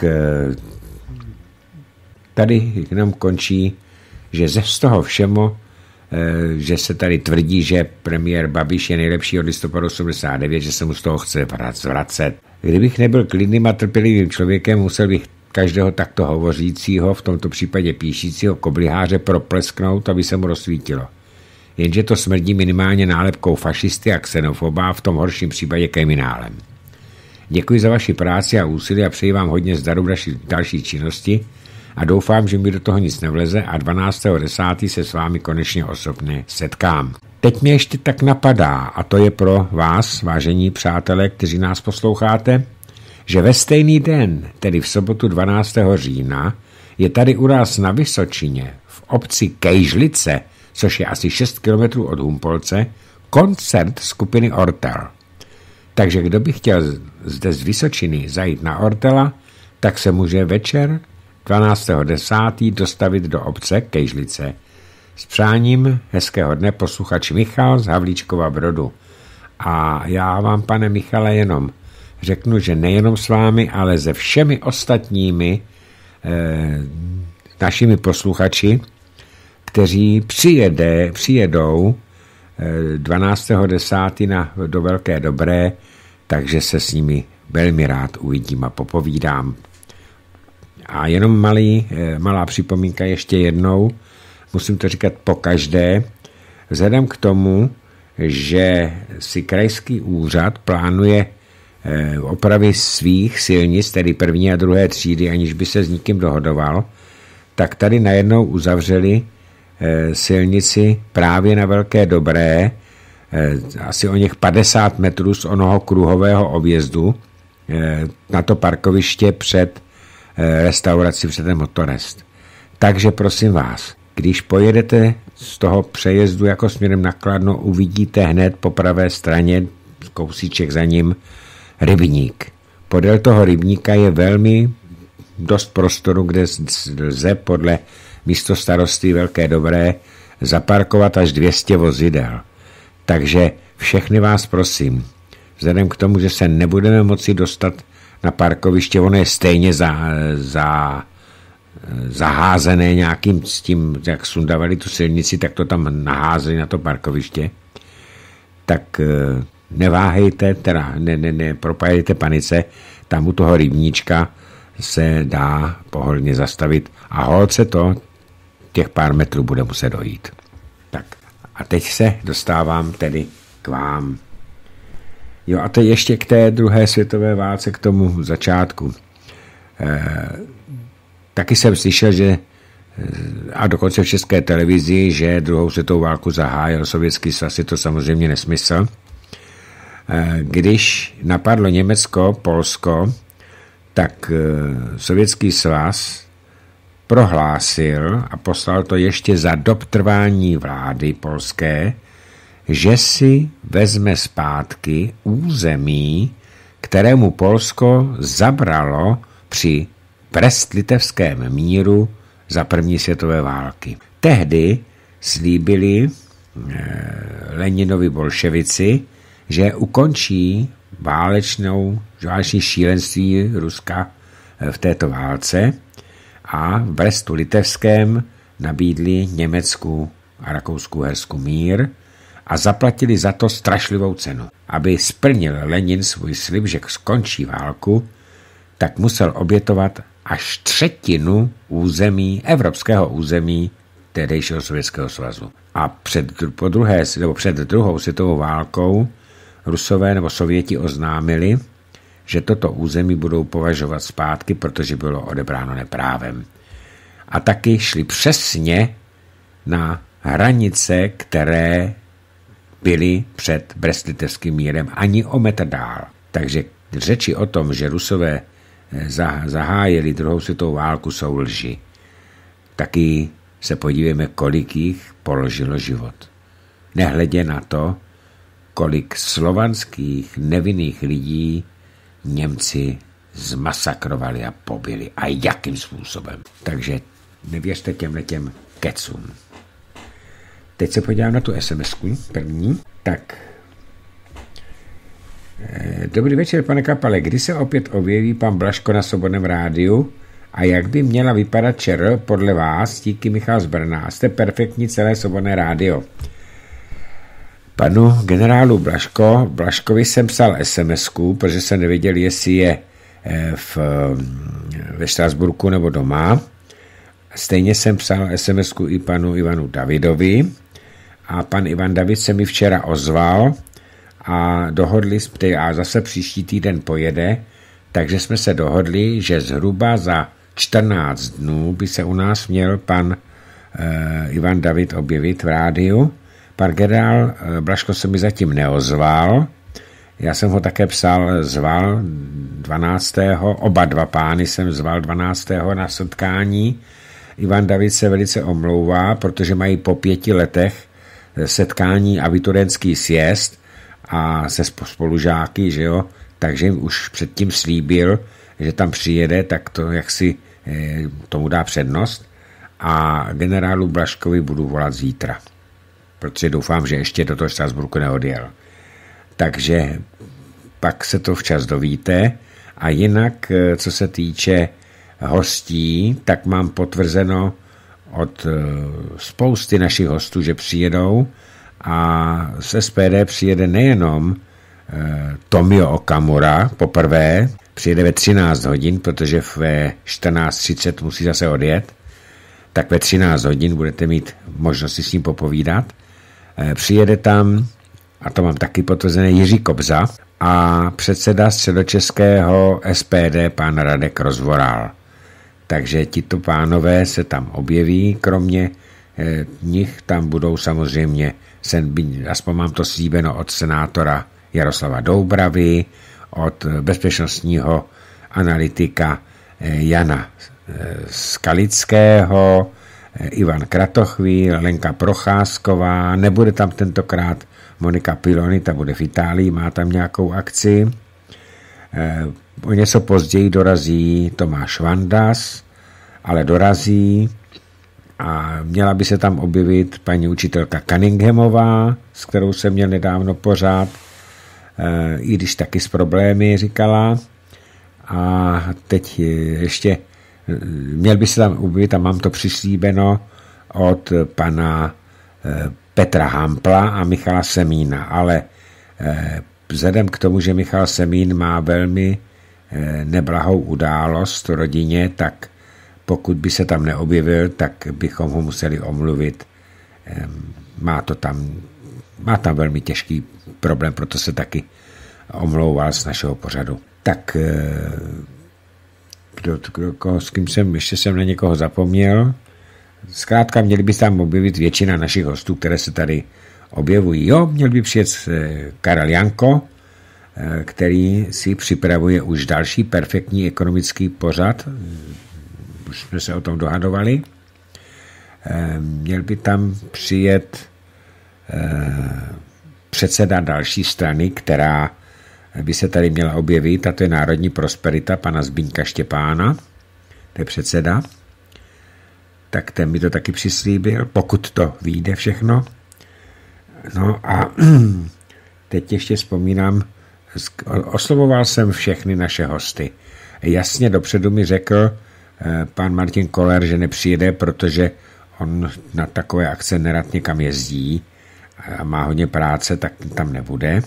tady jenom končí, že z toho všemu, že se tady tvrdí, že premiér Babiš je nejlepší od listopadu 89, že se mu z toho chce vracet. Kdybych nebyl klidným a trpělivým člověkem, musel bych každého takto hovořícího, v tomto případě píšícího kobliháře proplesknout, aby se mu rozsvítilo. Jenže to smrdí minimálně nálepkou fašisty a xenofoba, v tom horším případě kriminálem. Děkuji za vaši práci a úsilí a přeji vám hodně zdaru v další činnosti a doufám, že mi do toho nic nevleze a 12.10. se s vámi konečně osobně setkám. Teď mě ještě tak napadá, a to je pro vás, vážení přátelé, kteří nás posloucháte, že ve stejný den, tedy v sobotu 12. října, je tady u nás na Vysočině, v obci Kejžlice, což je asi 6 kilometrů od Humpolce, koncert skupiny Ortel. Takže kdo by chtěl zde z Vysočiny zajít na Ortela, tak se může večer 12.10. dostavit do obce Kejžlice. S přáním hezkého dne posluchač Michal z Havlíčkova Brodu. A já vám, pane Michale, jenom řeknu, že nejenom s vámi, ale se všemi ostatními našimi posluchači, kteří přijedou 12.10. do Velké Dobré, takže se s nimi velmi rád uvidím a popovídám. A jenom malá připomínka ještě jednou, musím to říkat pokaždé, vzhledem k tomu, že si krajský úřad plánuje opravy svých silnic, tedy první a druhé třídy, aniž by se s nikým dohodoval, tak tady najednou uzavřeli silnici právě na Velké Dobré, asi o něch 50 metrů z onoho kruhového objezdu na to parkoviště před restaurací, před ten Motorest. Takže prosím vás, když pojedete z toho přejezdu jako směrem na Kladno, uvidíte hned po pravé straně, kousíček za ním, rybník. Podél toho rybníka je velmi dost prostoru, kde lze podle místostarosty Velké Dobré zaparkovat až 200 vozidel. Takže všechny vás prosím, vzhledem k tomu, že se nebudeme moci dostat na parkoviště, ono je stejně zaházené nějakým s tím, jak sundavali tu silnici, tak to tam naházeli na to parkoviště, tak neváhejte, teda nepropajejte panice, tam u toho rybníčka se dá pohodlně zastavit a holce to těch pár metrů bude muset dojít. Tak a teď se dostávám tedy k vám. Jo, a to ještě k té druhé světové válce, k tomu začátku. Taky jsem slyšel, že a dokonce v České televizi, že druhou světovou válku zahájil Sovětský svaz, je to samozřejmě nesmysl. Když napadlo Německo, Polsko, tak Sovětský svaz prohlásil a poslal to ještě za dob trvání vlády polské, že si vezme zpátky území, kterému Polsko zabralo při Brest-Litevském míru za první světové války. Tehdy slíbili Leninovi bolševici, že ukončí váleční šílenství Ruska v této válce a v Brestu Litevském nabídli Německu a Rakousku-Hersku mír a zaplatili za to strašlivou cenu. Aby splnil Lenin svůj slib, že skončí válku, tak musel obětovat až 1/3 území, evropského území tehdejšího Sovětského svazu. A před druhou světovou válkou Rusové nebo Sověti oznámili, že toto území budou považovat zpátky, protože bylo odebráno neprávem. A taky šli přesně na hranice, které byly před Brest-Litevským mírem, ani o metr dál. Takže řeči o tom, že Rusové zahájili druhou světovou válku, jsou lži. Taky se podívejme, kolik jich položilo život. Nehledě na to, kolik slovanských nevinných lidí Němci zmasakrovali a pobili a jakým způsobem. Takže nevěřte těm kecům. Teď se podívám na tu SMS-ku první. Tak. Dobrý večer, pane Kapale. Kdy se opět objeví pan Blažko na Svobodném rádiu a jak by měla vypadat ČR podle vás? Díky, Michal z Brna. Jste perfektní, celé Svobodné rádio. Panu generálu Blažkovi jsem psal SMS-ku, protože jsem nevěděl, jestli je ve Štrasburku nebo doma. Stejně jsem psal SMS-ku i panu Ivanu Davidovi a pan Ivan David se mi včera ozval a dohodli a zase příští týden pojede, takže jsme se dohodli, že zhruba za 14 dnů by se u nás měl pan Ivan David objevit v rádiu. Pan generál Blažko se mi zatím neozval, Já jsem ho také zval 12. Oba dva pány jsem zval 12. na setkání. Ivan David se velice omlouvá, protože mají po 5 letech setkání abiturientský sjezd a se spolužáky, že jo, takže už předtím slíbil, že tam přijede, tak to jaksi tomu dá přednost a generálu Blažkovi budu volat zítra, protože doufám, že ještě do toho Štrasburku neodjel. Takže pak se to včas dovíte a jinak, co se týče hostí, tak mám potvrzeno od spousty našich hostů, že přijedou a z SPD přijede nejenom Tomio Okamura poprvé, přijede ve 13 hodin, protože ve 14:30 musí zase odjet, tak ve 13 hodin budete mít možnost si s ním popovídat. Přijede tam, a to mám taky potvrzené, Jiří Kobza a předseda středočeského SPD pan Radek Rozvoral. Takže tito pánové se tam objeví, kromě nich tam budou samozřejmě, aspoň mám to slíbeno od senátora Jaroslava Doubravy, od bezpečnostního analytika Jana Skalického, Ivan Kratochvíl, Lenka Procházková, nebude tam tentokrát Monika Pilony, ta bude v Itálii, má tam nějakou akci. O něco později dorazí Tomáš Vandas, ale dorazí a měla by se tam objevit paní učitelka Cunninghamová, s kterou jsem měl nedávno pořád, i když taky s problémy, říkala. A teď ještě měl by se tam objevit a mám to přislíbeno od pana Petra Hampla a Michala Semína, ale vzhledem k tomu, že Michal Semín má velmi neblahou událost v rodině, tak pokud by se tam neobjevil, tak bychom ho museli omluvit. Má tam velmi těžký problém, proto se taky omlouval z našeho pořadu. Tak s kým jsem na někoho zapomněl. Zkrátka měli by tam objevit většina našich hostů, které se tady objevují. Jo, měl by přijet Karel Janko, který si připravuje už další perfektní ekonomický pořad. Už jsme se o tom dohadovali. Měl by tam přijet předseda další strany, která by se tady měla objevit, a to je Národní prosperita pana Zbyňka Štěpána, to je předseda. Tak ten mi to taky přislíbil, pokud to vyjde všechno. No a teď ještě vzpomínám, oslovoval jsem všechny naše hosty. Jasně dopředu mi řekl pan Martin Koller, že nepřijede, protože on na takové akce nerad někam jezdí a má hodně práce, tak tam nebude.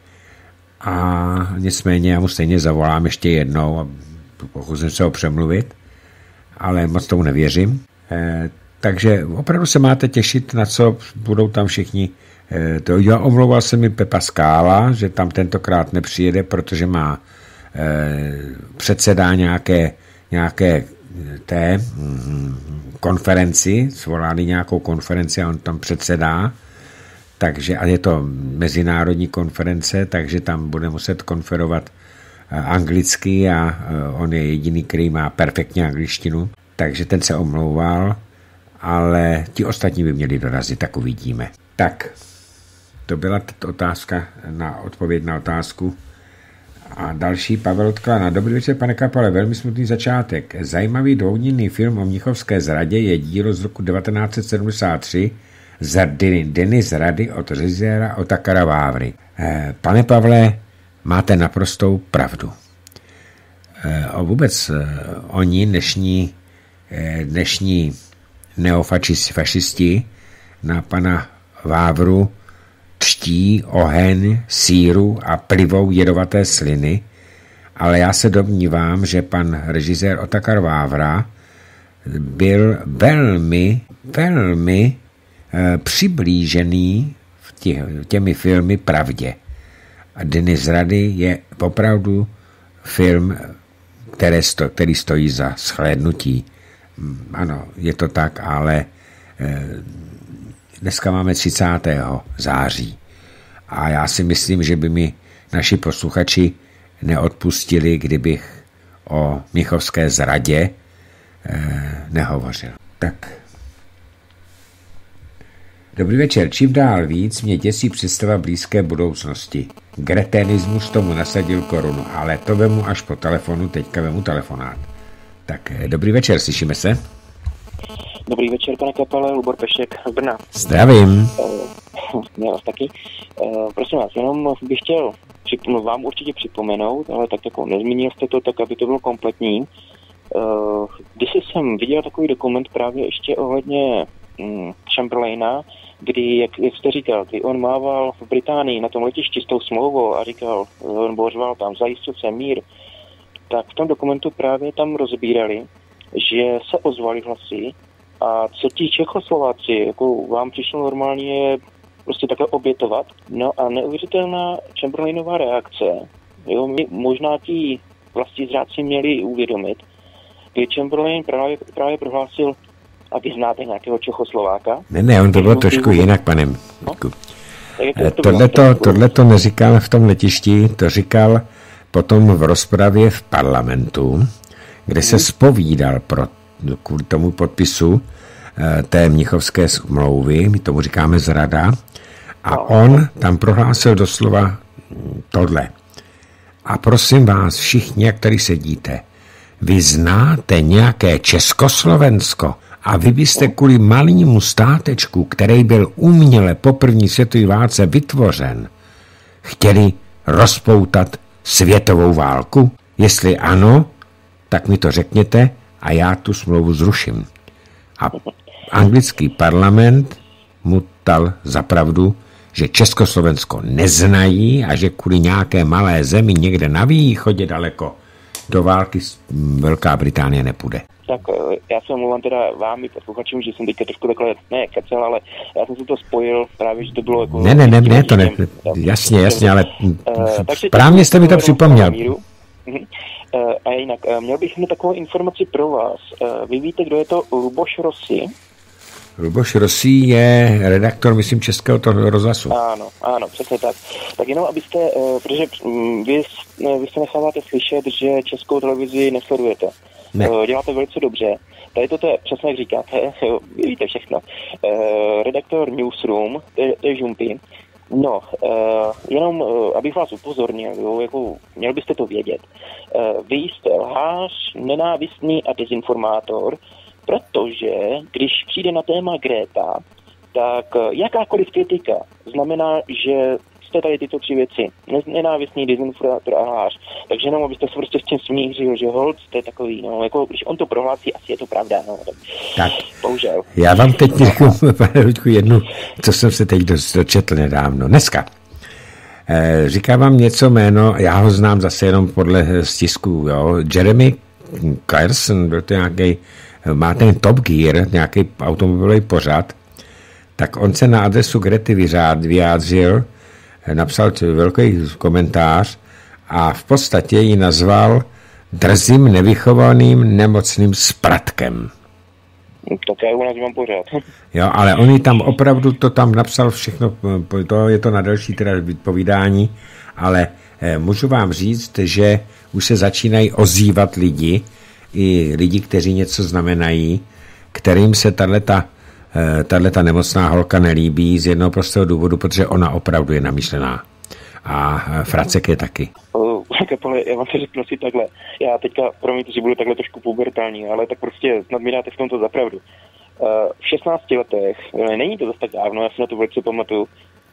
A nicméně já mu stejně zavolám ještě jednou a pokusím se ho přemluvit, ale moc tomu nevěřím. Takže opravdu se máte těšit, na co budou tam všichni. Já omlouval se mi Pepa Skála, že tam tentokrát nepřijede, protože má předsedá nějaké té konferenci, svolali nějakou konferenci a on tam předsedá, takže, a je to mezinárodní konference, takže tam bude muset konferovat anglicky a on je jediný, který má perfektní angličtinu, takže ten se omlouval, ale ti ostatní by měli dorazit, tak uvidíme. Tak, to byla otázka na odpověď na otázku. A další, Pavel Odklana. Dobrý večer, pane Kapale, velmi smutný začátek. Zajímavý dvoudílný film o mnichovské zradě je dílo z roku 1973 Denny zrady od režiséra Otakara Vávry. Pane Pavle, máte naprostou pravdu. Vůbec oni, dnešní neofašisti na pana Vávru třtí oheň, síru a plivou jedovaté sliny, ale já se domnívám, že pan režisér Otakar Vávra byl velmi přiblížený těmi filmy pravdě. A Denny zrady je opravdu film, který stojí za shlédnutí. Ano, je to tak, ale dneska máme 30. září a já si myslím, že by mi naši posluchači neodpustili, kdybych o mnichovské zradě nehovořil. Tak. Dobrý večer. Čím dál víc mě děsí představa blízké budoucnosti. Gretenismus tomu nasadil korunu, ale to vemu až po telefonu, teďka vemu telefonát. Tak, dobrý večer, slyšíme se? Dobrý večer, pane Kapale, Lubor Pešek z Brna. Zdravím. Já vás taky. Prosím vás, jenom bych chtěl vám určitě připomenout, ale tak jako nezmínil jste to tak, aby to bylo kompletní. Když jsem viděl takový dokument právě ještě ohledně Chamberlaina, kdy, jak jste říkal, kdy on mával v Británii na tom letišti s tou smlouvou a říkal, on bořval tam, zajistil se mír, tak v tom dokumentu právě tam rozbírali, že se ozvali hlasy a co ti Čechoslováci, jako vám přišlo normálně prostě takhle obětovat. No a neuvěřitelná Chamberlainová reakce, jo, možná ti vlastizráci měli uvědomit, kdy Chamberlain právě prohlásil, a vy znáte nějakého Čechoslováka? Ne, on to bylo trošku jinak, pane Mítku. Tohleto neříkal v tom letišti, to říkal potom v rozpravě v parlamentu, kde se zpovídal kvůli tomu podpisu té mnichovské smlouvy, my tomu říkáme zrada, a on tam prohlásil doslova tohle. A prosím vás všichni, jak tady sedíte, vy znáte nějaké Československo a vy byste kvůli malému státečku, který byl uměle po první světové válce vytvořen, chtěli rozpoutat světovou válku? Jestli ano, tak mi to řekněte a já tu smlouvu zruším. A anglický parlament mu dal za pravdu, že Československo neznají a že kvůli nějaké malé zemi někde na východě daleko do války Velká Británie nepůjde. Tak já se omlouvám teda vám i posluchačům, že jsem teďka trošku takhle kecel, ale já jsem si to spojil právě, že to bylo jako... Ne, to ne, jasně, ale správně jste mi to připomněl. A jinak, měl bych hned takovou informaci pro vás. Vy víte, kdo je to Luboš Rossi? Luboš Rossi je redaktor, myslím, Českého rozhlasu. Ano, přesně tak. Tak jenom abyste, protože vy se necháváte slyšet, že Českou televizi nesledujete. Ne. Děláte velice dobře. Tady toto je přesně, jak říkáte, vy víte všechno. Redaktor Newsroom, to je Žumpy. No, jenom abych vás upozornil, jo, jako měl byste to vědět. Vy jste lhář, nenávistný a dezinformátor, protože když přijde na téma Greta, tak jakákoliv kritika znamená, že jste tady tyto tři věci. Nenávistný, dezinformátor a lhář. Takže jenom abyste se prostě s tím smířil, že hold, to je takový, no, jako když on to prohlásí, asi je to pravda, no. Tak. Bohužel. Já vám teď řeknu, pane Luďku, jednu, co jsem se teď dočetl nedávno. Dneska. Říká vám něco jméno, já ho znám zase jenom podle stisku, jo. Jeremy Clarkson, byl to nějaký, má ten Top Gear, nějaký automobilový pořad, tak on se na adresu Grety vyjádřil, napsal velký komentář a v podstatě ji nazval drzým, nevychovaným, nemocným spratkem. Tak já u nás mám pořád. Jo, ale on tam opravdu to tam napsal všechno, to je to na další teda vypovídání, ale můžu vám říct, že už se začínají ozývat lidi, i lidi, kteří něco znamenají, kterým se tato nemocná holka nelíbí z jednoho prostého důvodu, protože ona opravdu je namyšlená. A Fracek je taky. Kapole, já vám to řeknu si takhle. Já teďka, promiňte, že budu takhle trošku pubertální, ale tak prostě snad mi dáte v tomto zapravdu. V 16 letech, není to zase tak dávno, já si na to velice pamatuju,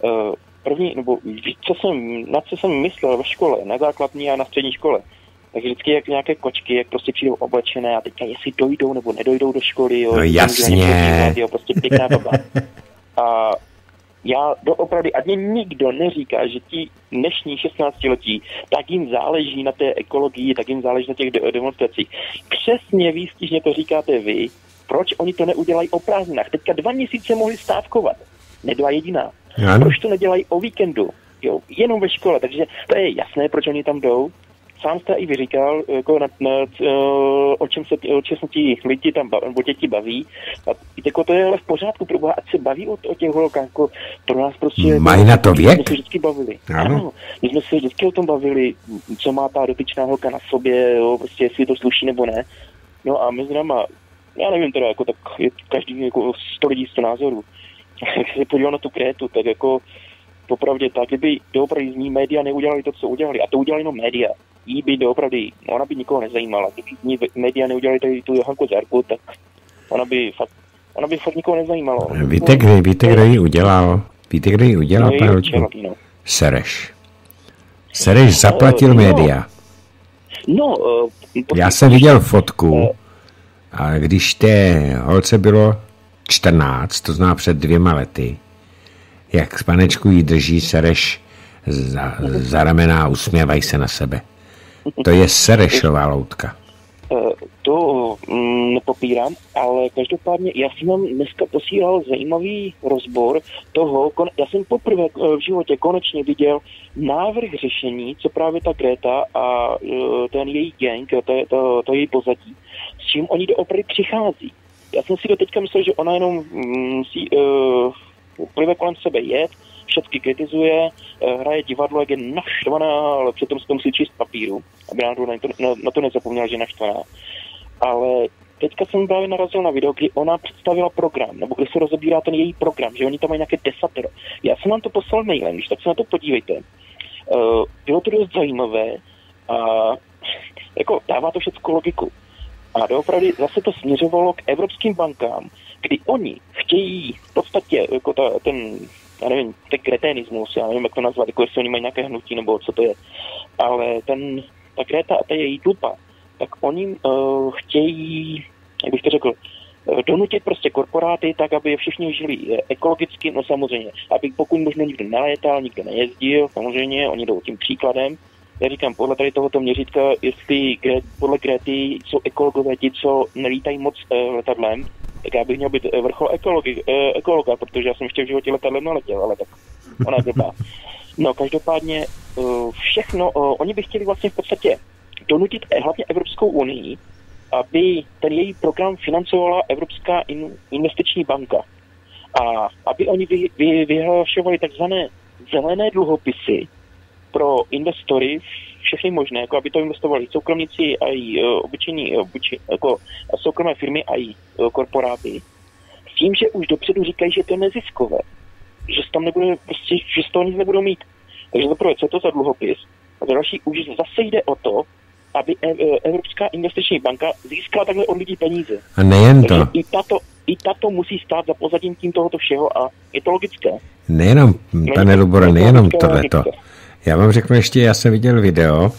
na co jsem myslel ve škole, na základní a na střední škole, tak vždycky jak nějaké kočky, jak prostě přijdou oblečené a teďka jestli dojdou nebo nedojdou do školy, jo. No jasně. Jo, prostě pěkná baba. A já doopravdy, ať mě nikdo neříká, že ti dnešní 16letí, tak jim záleží na té ekologii, tak jim záleží na těch demonstracích. Přesně výstižně to říkáte vy, proč oni to neudělají o prázdninách. Teďka 2 měsíce mohli stávkovat, nebyla jediná. Proč to nedělají o víkendu, jo, jenom ve škole, takže to je jasné, proč oni tam jdou. sám jste i vyříkal, jako o čem se ti lidi tam o děti baví. A jako to je ale v pořádku, proboha, ať se baví o těch holkách, jako pro nás prostě... Mají na to věk? My jsme se vždycky bavili. Ano, my jsme se vždycky o tom bavili, co má ta dotyčná holka na sobě, jo, prostě jestli to sluší nebo ne. No a mezi náma, já nevím teda, jako tak je každý jako 100 lidí 100 názorů. Když se podíval na tu Grétu, tak jako popravdě tak, kdyby doopravdy z ní média neudělali to, co udělali, a to udělali jenom média, jí by doopravdy, ona by nikoho nezajímala, kdyby z ní média neudělali tady tu Johanku Zárku, tak ona by fakt nikoho nezajímala. Víte, kdo ji udělal? Víte, kdo ji udělal, no. Sereš zaplatil média. Já jsem viděl fotku, a když té holce bylo 14, to znamená před 2 lety, jak z panečku jí drží Sereš za ramena a usměvají se na sebe. To je Serešová loutka. To nepopírám, ale každopádně já jsem vám dneska posílal zajímavý rozbor toho, já jsem poprvé v životě konečně viděl návrh řešení, co právě ta Greta a ten její gang, to její pozadí, s čím oni doopravdy přichází. Já jsem si do teďka myslel, že ona jenom plive kolem sebe jet, všechny kritizuje, hraje divadlo, jak je naštvaná, ale přitom se to musí číst papíru, aby na to nezapomněla, že je naštvaná. Ale teďka jsem právě narazil na video, kdy ona představila program, nebo kdy se rozebírá ten její program, že oni tam mají nějaké desatero. Já jsem vám to poslal mailem, když tak se na to podívejte. Bylo to dost zajímavé a jako dává to všechno logiku. A doopravdy zase to směřovalo k evropským bankám, kdy oni chtějí v podstatě jako ten kreténismus, já nevím, jak to nazvat, jako jestli oni mají nějaké hnutí, nebo co to je, ale ta Greta a ta její tlupa, tak oni chtějí, jak bych to řekl, donutit prostě korporáty tak, aby všichni žili ekologicky, no samozřejmě, aby pokud možno nikdo nelétal, nikdo nejezdil, samozřejmě, oni jdou tím příkladem. Já říkám, podle tady tohoto měřítka, jestli podle Grety jsou ekologové ti, co nelítají moc letadlem, tak já bych měl být vrchol ekologa, protože já jsem ještě v životě letadlem neletěl, ale tak ona je blbá. No, každopádně všechno, oni by chtěli vlastně v podstatě donutit hlavně Evropskou unii, aby ten její program financovala Evropská investiční banka. A aby oni vyhlašovali takzvané zelené dluhopisy pro investory, všechny možné, jako aby to investovali soukromníci a i obyčejní jako soukromé firmy a i korporáty. S tím, že už dopředu říkají, že to je neziskové, že tam nebude, prostě, že z toho nic nebudou mít. Takže zaprvé, co je to za dluhopis? A za další, už zase jde o to, aby Evropská investiční banka získala takhle od lidí peníze. A nejen to. I tato musí stát za pozadím tím tohoto všeho a je to logické. Nejenom, pane Lubore, nejenom tohleto. Já vám řeknu ještě, já jsem viděl video,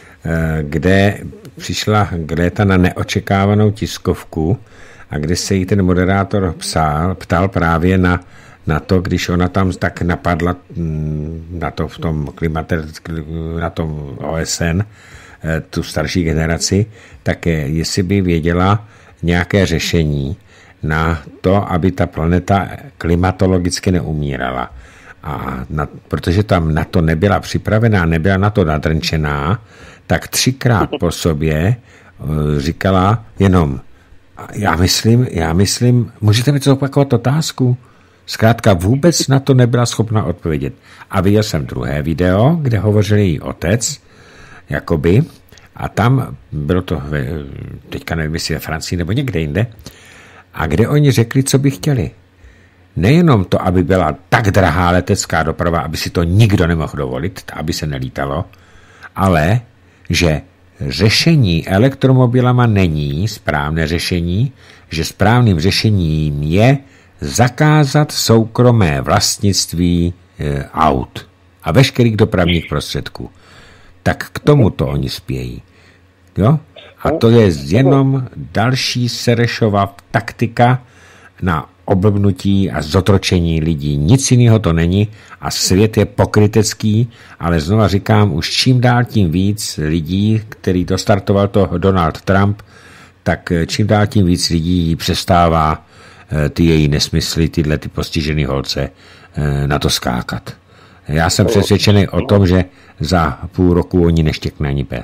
kde přišla Greta na neočekávanou tiskovku a kde se jí ten moderátor ptal právě na to, když ona tam tak napadla na to v tom na tom OSN, tu starší generaci, tak jestli by věděla nějaké řešení na to, aby ta planeta klimatologicky neumírala. A protože tam na to nebyla připravená, nebyla na to nadrnčená, tak 3krát po sobě říkala jenom já myslím, můžete mi to opakovat otázku? Zkrátka vůbec na to nebyla schopna odpovědět. A viděl jsem druhé video, kde hovořil její otec, jakoby, a tam bylo to, teďka nevím, jestli ve Francii nebo někde jinde, a kde oni řekli, co by chtěli. Nejenom to, aby byla tak drahá letecká doprava, aby si to nikdo nemohl dovolit, aby se nelítalo, ale že řešení elektromobilama není správné řešení, že správným řešením je zakázat soukromé vlastnictví aut a veškerých dopravních prostředků. Tak k tomuto oni spějí. Jo? A to je jenom další Serešova taktika na oblbnutí a zotročení lidí. Nic jiného to není a svět je pokrytecký, ale znova říkám, už čím dál tím víc lidí, který dostartoval to Donald Trump, tak čím dál tím víc lidí přestává ty její nesmysly, tyhle ty postižený holce na to skákat. Já jsem přesvědčený o tom, že za půl roku oni neštěkne ani pes.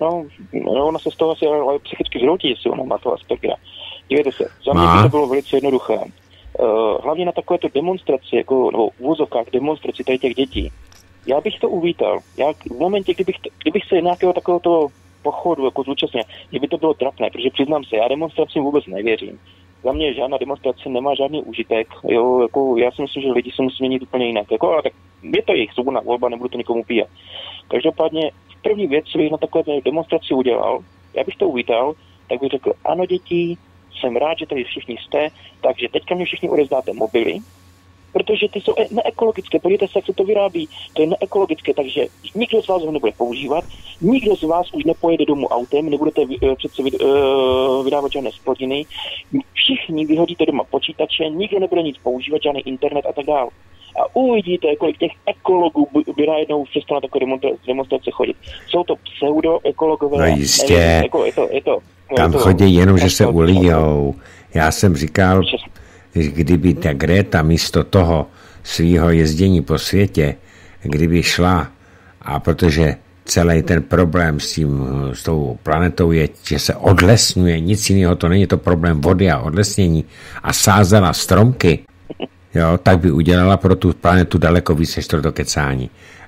No, ona se z toho asi ale psychicky zhroutí, jestli ona má toho Aspergera. Dívejte se, za mě by to bylo velice jednoduché. Hlavně na takovéto demonstraci, jako, nebo v úvozovkách demonstraci tady těch dětí. Já bych to uvítal. Já v momentě, kdybych se nějakého takového pochodu jako zúčastnil, že by to bylo trapné, protože přiznám se, já demonstracím vůbec nevěřím. Za mě žádná demonstrace nemá žádný užitek. Jo, jako, já si myslím, že lidi se musí měnit úplně jinak. Jako, ale tak je to jejich svobodná volba, nebudu to nikomu píjet. Každopádně první věc, co bych na takové demonstraci udělal, já bych to uvítal, tak bych řekl, ano děti, jsem rád, že tady všichni jste, takže teďka mě všichni odevzdáte mobily, protože ty jsou neekologické, podívejte se, jak se to vyrábí, to je neekologické, takže nikdo z vás ho nebude používat, nikdo z vás už nepojede domů autem, nebudete přece vydávat žádné splodiny, všichni vyhodíte doma počítače, nikdo nebude nic používat, žádný internet a tak dále. A uvidíte, kolik těch ekologů by najednou přestalo na takové demonstrace chodit. Jsou to pseudoekologové. No jistě, tam chodí jenom, že se ulijou. Já jsem říkal, kdyby ta Greta místo toho svýho jezdění po světě, kdyby šla, a protože celý ten problém s tou planetou je, že se odlesňuje, nic jiného to není, to problém vody a odlesnění, a sázela stromky, jo, tak by udělala pro tu planetu daleko víc než to kecání.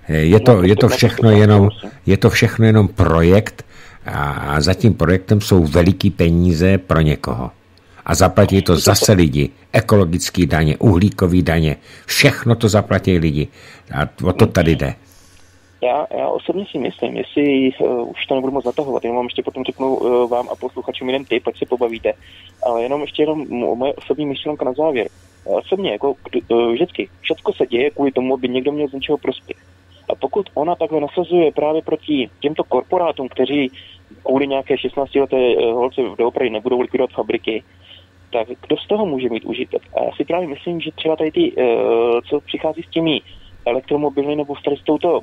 Je to všechno jenom projekt a za tím projektem jsou veliký peníze pro někoho. A zaplatí to zase lidi. Ekologické daně, uhlíkové daně, všechno to zaplatí lidi. A o to tady jde. Já osobně si myslím, jestli už to nebudu moc zatahovat, jenom vám ještě potom řeknu vám a posluchačům jeden tip, ať se pobavíte, ale jenom moje osobní myšlenka na závěr. Osobně, jako vždycky, všechno se děje kvůli tomu, aby někdo měl z něčeho prospěch. A pokud ona takhle nasazuje právě proti těmto korporátům, kteří kvůli nějaké 16leté holce doopravdy nebudou likvidovat fabriky, tak kdo z toho může mít užitek? A já si právě myslím, že třeba tady ty, co přichází s těmi elektromobily nebo s touto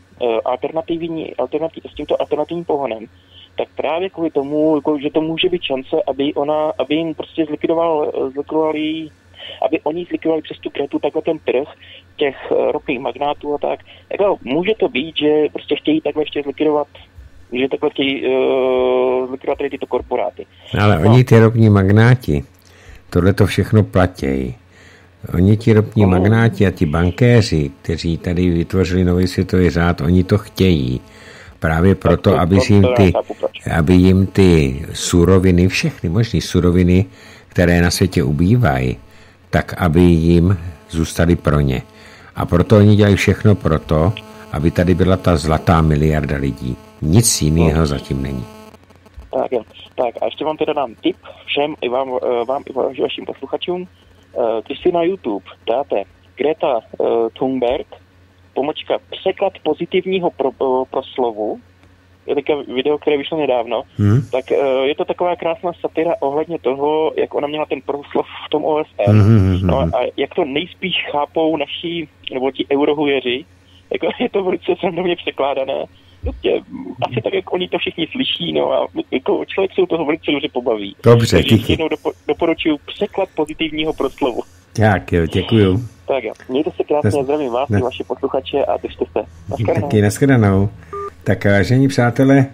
s tímto alternativním pohonem, tak právě kvůli tomu, jako, že to může být šance, aby jim prostě zlikvidovali, aby oni zlikvidovali přes tu Gretu takhle ten trh těch ropných magnátů a tak. Jako, může to být, že prostě chtějí takhle ještě zlikvidovat, že takhle chtějí zlikvidovat tady tyto korporáty. Ale oni ty ropní magnáti, tohle to všechno platí. Oni ti ropní magnáti a ti bankéři, kteří tady vytvořili nový světový řád, oni to chtějí. Právě proto, aby jim ty suroviny, všechny možné suroviny, které na světě ubývají, tak aby jim zůstaly pro ně. A proto oni dělají všechno proto, aby tady byla ta zlatá miliarda lidí. Nic jiného zatím není. Tak a ještě vám teda dám tip všem, i vám i vašim posluchačům. Když si na YouTube dáte Greta Thunberg, pomočka překlad pozitivního proslovu, je takové video, které vyšlo nedávno, tak je to taková krásná satira ohledně toho, jak ona měla ten proslov v tom OSN. No a jak to nejspíš chápou naši, nebo ti eurohujeři, jako je to velice srandovně překládané. Asi tak, jak oni to všichni slyší, no a jako člověk se u toho velice dobře pobaví. Dobře, takže jednou doporučuji překlad pozitivního proslovu. Tak jo, děkuju. Tak jo, mějte se krásně, zdravím vás i vaše posluchače a držte se. Naschledanou. Taky naschledanou. Tak vážení přátelé,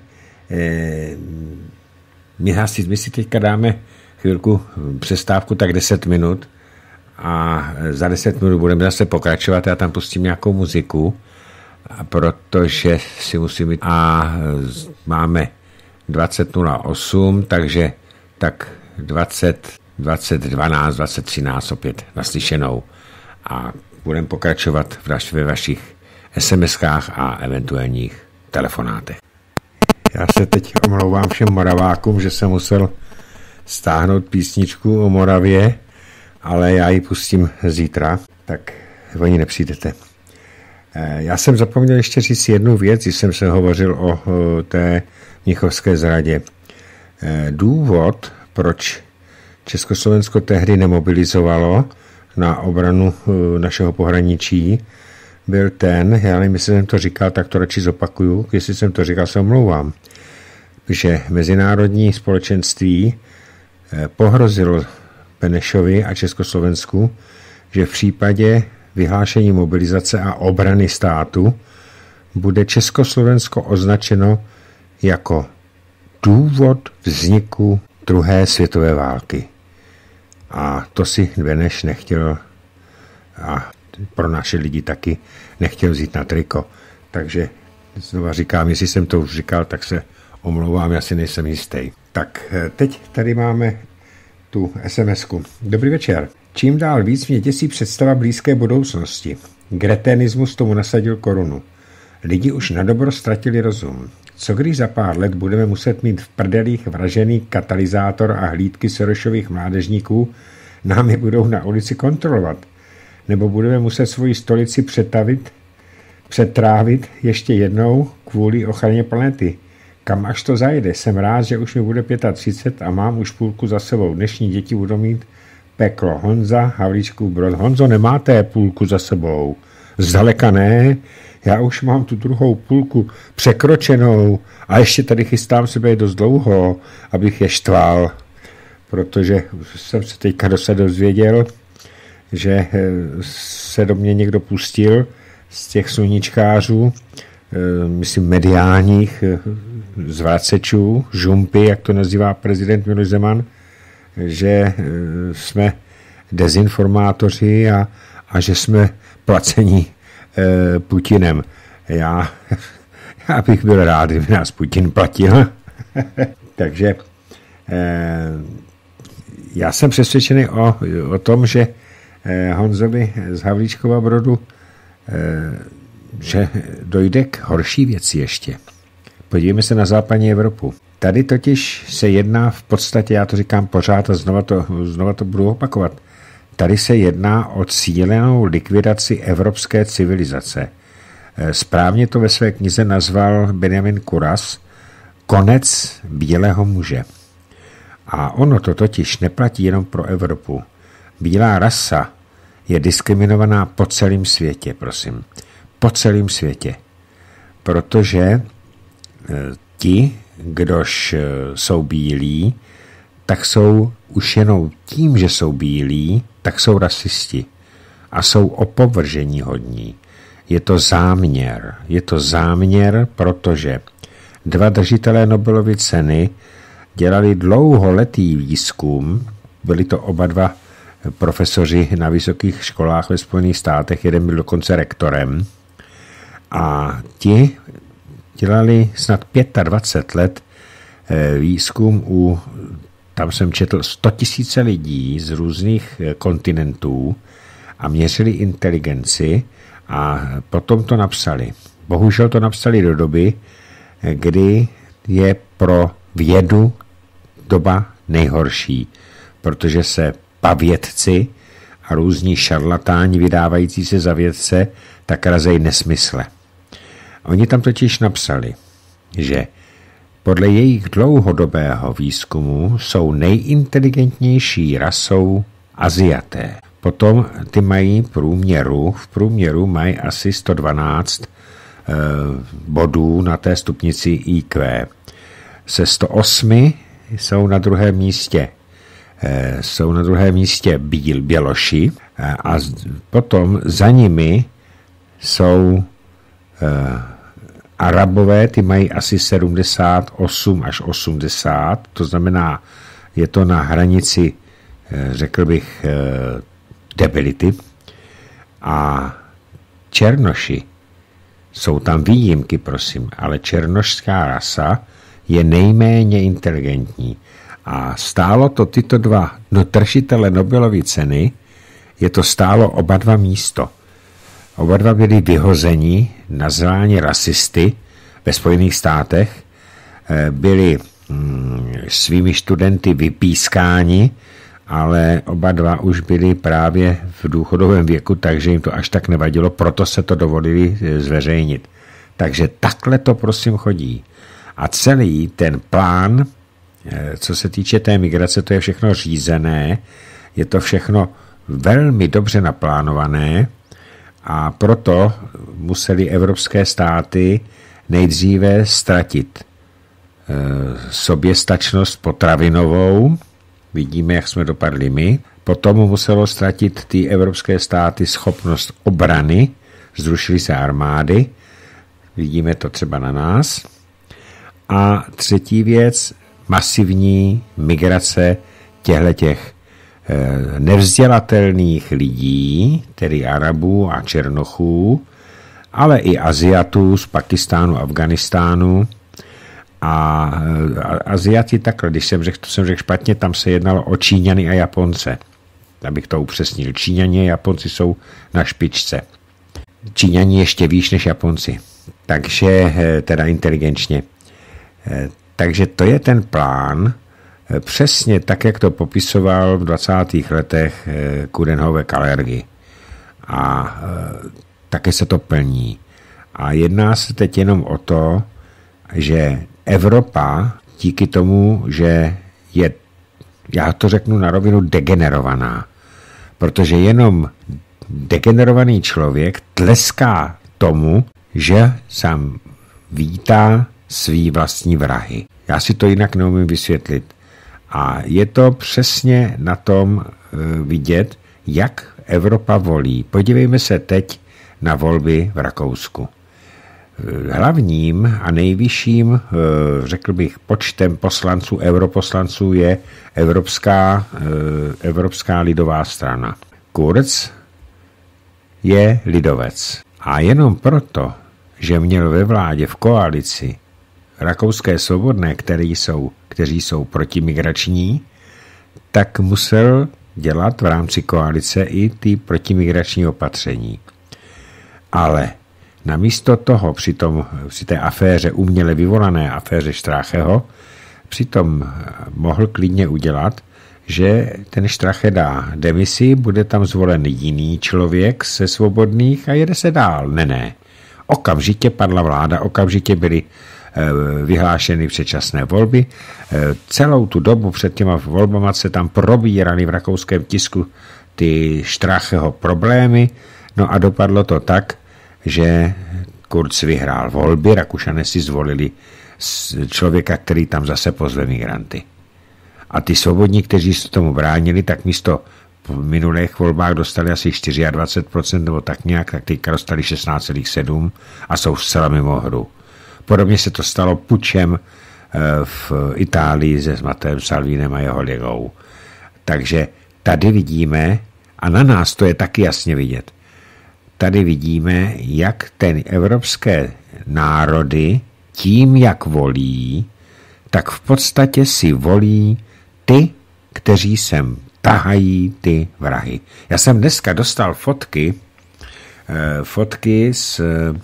my si teďka dáme chvilku přestávku, tak 10 minut a za 10 minut budeme zase pokračovat, já tam pustím nějakou muziku, protože si musím jít a máme 20:08, takže tak 20:12, 20:13 opět naslyšenou a budeme pokračovat ve vašich SMS-kách a eventuálních telefonátech. Já se teď omlouvám všem Moravákům, že jsem musel stáhnout písničku o Moravě, ale já ji pustím zítra, tak oni nepřijdete. Já jsem zapomněl ještě říct jednu věc, když jsem se hovořil o té mnichovské zradě. Důvod, proč Československo tehdy nemobilizovalo na obranu našeho pohraničí, byl ten, já nevím, jestli jsem to říkal, tak to radši zopakuju, jestli jsem to říkal, se omlouvám, že mezinárodní společenství pohrozilo Benešovi a Československu, že v případě vyhlášení mobilizace a obrany státu bude Československo označeno jako důvod vzniku druhé světové války. A to si Beneš nechtěl, a pro naše lidi taky nechtěl vzít na triko. Takže znova říkám, jestli jsem to už říkal, tak se omlouvám, já si nejsem jistý. Tak teď tady máme tu SMS-ku. Dobrý večer. Čím dál víc mě děsí představa blízké budoucnosti. Gretanismus tomu nasadil korunu. Lidi už na dobro ztratili rozum. Co když za pár let budeme muset mít v prdelích vražený katalyzátor a hlídky Sorosových mládežníků nám je budou na ulici kontrolovat? Nebo budeme muset svoji stolici přetrávit ještě jednou kvůli ochraně planety? Kam až to zajde? Jsem rád, že už mi bude 35 a mám už půlku za sebou. Dnešní děti budou mít peklo. Honza, Havlíčkův Brod. Honzo, nemáte půlku za sebou. Zdaleka ne. Já už mám tu druhou půlku překročenou a ještě tady chystám sebe dost dlouho, abych je štval, protože jsem se teďka dozvěděl, že se do mě někdo pustil z těch sluníčkářů, myslím mediálních zvracečů, žumpy, jak to nazývá prezident Miloš Zeman, že jsme dezinformátoři a že jsme placení Putinem. Já bych byl rád, kdyby nás Putin platil. Takže já jsem přesvědčený o tom, že Honzovi z Havlíčkova Brodu že dojde k horší věci ještě. Podívejme se na západní Evropu. Tady totiž se jedná v podstatě, já to říkám pořád a znova to budu opakovat, tady se jedná o cílenou likvidaci evropské civilizace. Správně to ve své knize nazval Benjamin Kuras konec bílého muže. A ono to totiž neplatí jenom pro Evropu. Bílá rasa je diskriminovaná po celém světě, prosím. Po celém světě. Protože ti, kdož jsou bílí, tak jsou už jenom tím, že jsou bílí, tak jsou rasisti. A jsou opovržení hodní. Je to záměr, protože 2 držitelé Nobelovy ceny dělali dlouholetý výzkum, byli to oba 2 profesoři na vysokých školách ve Spojených státech, jeden byl dokonce rektorem, a ti dělali snad 25 let výzkum tam jsem četl 100 000 lidí z různých kontinentů a měřili inteligenci a potom to napsali. Bohužel to napsali do doby, kdy je pro vědu doba nejhorší, protože se pavědci a různí šarlatáni vydávající se za vědce tak razej nesmysle. Oni tam totiž napsali, že podle jejich dlouhodobého výzkumu jsou nejinteligentnější rasou Aziaté. Potom ty mají v průměru mají asi 112 bodů na té stupnici IQ. Se 108 jsou na druhém místě Běloši a potom za nimi jsou Arabové, ty mají asi 78 až 80, to znamená, je to na hranici, řekl bych, debility. A Černoši, jsou tam výjimky, prosím, ale černošská rasa je nejméně inteligentní. A stálo to tyto 2 držitele Nobelovy ceny, je to stálo oba 2 místo. Oba 2 byli vyhozeni, nazváni rasisty ve Spojených státech, byli svými studenty vypískáni, ale oba 2 už byli právě v důchodovém věku, takže jim to až tak nevadilo, proto se to dovolili zveřejnit. Takže takhle to prosím chodí. A celý ten plán, co se týče té migrace, to je všechno řízené, je to všechno velmi dobře naplánované a proto museli evropské státy nejdříve ztratit soběstačnost potravinovou, vidíme, jak jsme dopadli my, potom muselo ztratit ty evropské státy schopnost obrany, zrušily se armády, vidíme to třeba na nás, a třetí věc, masivní migrace těchto nevzdělatelných lidí, tedy Arabů a Černochů, ale i Aziatů z Pakistánu, Afganistánu. A Aziati takhle, když jsem řekl špatně, tam se jednalo o Číňany a Japonce. Abych to upřesnil. Číňani a Japonci jsou na špičce. Číňani ještě výš než Japonci. Takže teda inteligenčně. Takže to je ten plán, přesně tak, jak to popisoval v 20. letech Coudenhove-Kalergi. A také se to plní. A jedná se teď jenom o to, že Evropa díky tomu, že je, já to řeknu na rovinu, degenerovaná, protože jenom degenerovaný člověk tleská tomu, že sám vítá svý vlastní vrahy. Já si to jinak neumím vysvětlit. A je to přesně na tom vidět, jak Evropa volí. Podívejme se teď na volby v Rakousku. Hlavním a nejvyšším, řekl bych, počtem poslanců, europoslanců je Evropská lidová strana. Kurz je lidovec. A jenom proto, že měl ve vládě v koalici Rakouské svobodné, kteří jsou protimigrační, tak musel dělat v rámci koalice i ty protimigrační opatření. Ale namísto toho při té aféře, uměle vyvolané aféře Stracheho, přitom mohl klidně udělat, že ten Strache dá demisi, bude tam zvolen jiný člověk ze svobodných a jede se dál. Ne. Okamžitě padla vláda, okamžitě byly vyhlášeny předčasné volby. Celou tu dobu před těma volbama se tam probíraly v rakouském tisku ty Stracheho problémy, no a dopadlo to tak, že Kurz vyhrál volby, Rakušané si zvolili člověka, který tam zase pozve migranty. A ty svobodní, kteří se tomu bránili, tak místo v minulých volbách dostali asi 24% nebo tak nějak, tak teďka dostali 16,7% a jsou zcela mimo hru. Podobně se to stalo pučem v Itálii se Matteem Salvinem a jeho ligou. Takže tady vidíme, a na nás to je taky jasně vidět, tady vidíme, jak ten evropské národy tím, jak volí, tak v podstatě si volí ty, kteří sem tahají ty vrahy. Já jsem dneska dostal fotky z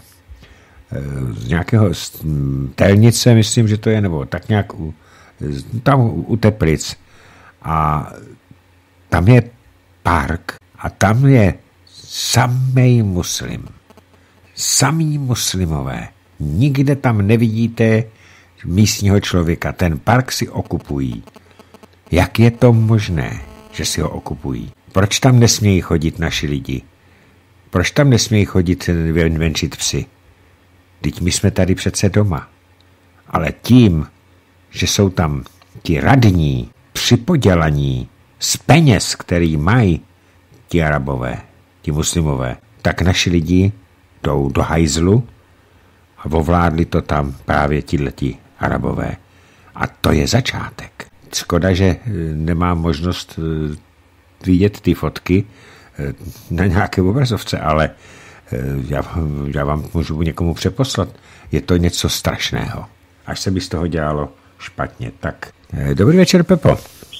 nějakého Telnice, myslím, že to je, nebo tak nějak tam u Teplic. A tam je park a tam je samý muslim. Samý muslimové. Nikde tam nevidíte místního člověka. Ten park si okupují. Jak je to možné, že si ho okupují? Proč tam nesmějí chodit naši lidi? Proč tam nesmějí chodit venčit psy? Vždyť my jsme tady přece doma. Ale tím, že jsou tam ti radní, připodělaní, z peněz, který mají ti Arabové, ti muslimové, tak naši lidi jdou do hajzlu a ovládli to tam právě tihleti Arabové. A to je začátek. Škoda, že nemám možnost vidět ty fotky na nějaké obrazovce, ale já vám můžu někomu přeposlat. Je to něco strašného. Až se by z toho dělalo špatně. Tak, dobrý večer, Pepo.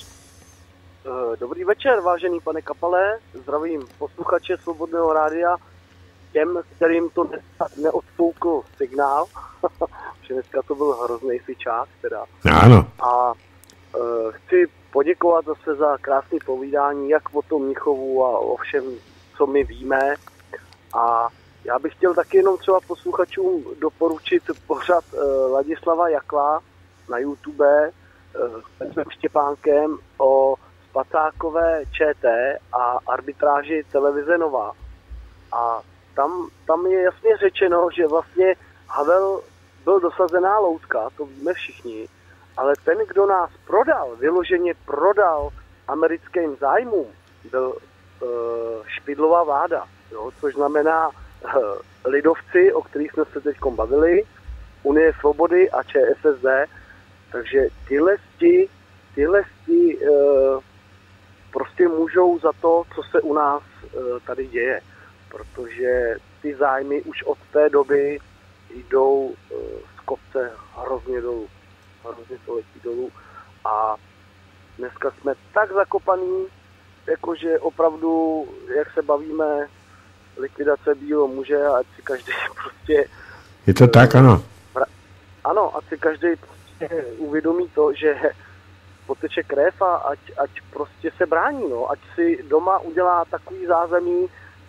Dobrý večer, vážený pane Kapale. Zdravím posluchače Svobodného rádia. Těm, kterým to neodfoukl signál. Že dneska to byl hrozný fičák. Teda. Ano. A chci poděkovat zase za krásné povídání, jak o tom Mnichovu a o všem, co my víme. A já bych chtěl taky jenom třeba posluchačům doporučit pořad Ladislava Jakla na YouTube s Štěpánkem o Spacákové ČT a arbitráži televize Nova. A tam je jasně řečeno, že vlastně Havel byl dosazená loutka, to víme všichni, ale ten, kdo nás vyloženě prodal americkým zájmům, byl Špidlova vláda, jo, což znamená lidovci, o kterých jsme se teď bavili, Unie svobody a ČSSD, takže tyhle prostě můžou za to, co se u nás tady děje, protože ty zájmy už od té doby jdou z kopce hrozně dolů, hrozně to letí dolů a dneska jsme tak zakopaný, jakože opravdu, jak se bavíme, likvidace bílého muže, ať si každý prostě... Je to tak, ano. Ano, ať si každý prostě uvědomí to, že poteče krev a ať prostě se brání, no. Ať si doma udělá takový zázemí,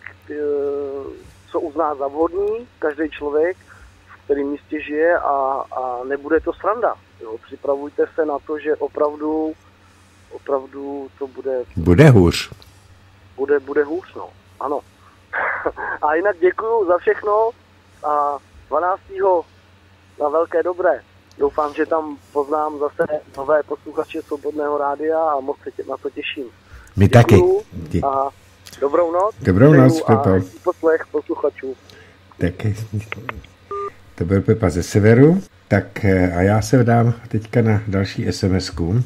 co uzná za vhodný každý člověk, v kterém místě žije a nebude to sranda. Jo. Připravujte se na to, že opravdu to bude... Bude hůř. Bude hůř, no. Ano. A jinak děkuju za všechno a 12. na velké dobré. Doufám, že tam poznám zase nové posluchače Svobodného rádia a moc se na to těším. My děkuju taky. A dobrou noc. Dobrou noc, Pepo. A poslech posluchačů. Tak to byl Pepa ze severu. Tak a já se vdám teďka na další SMS-ku.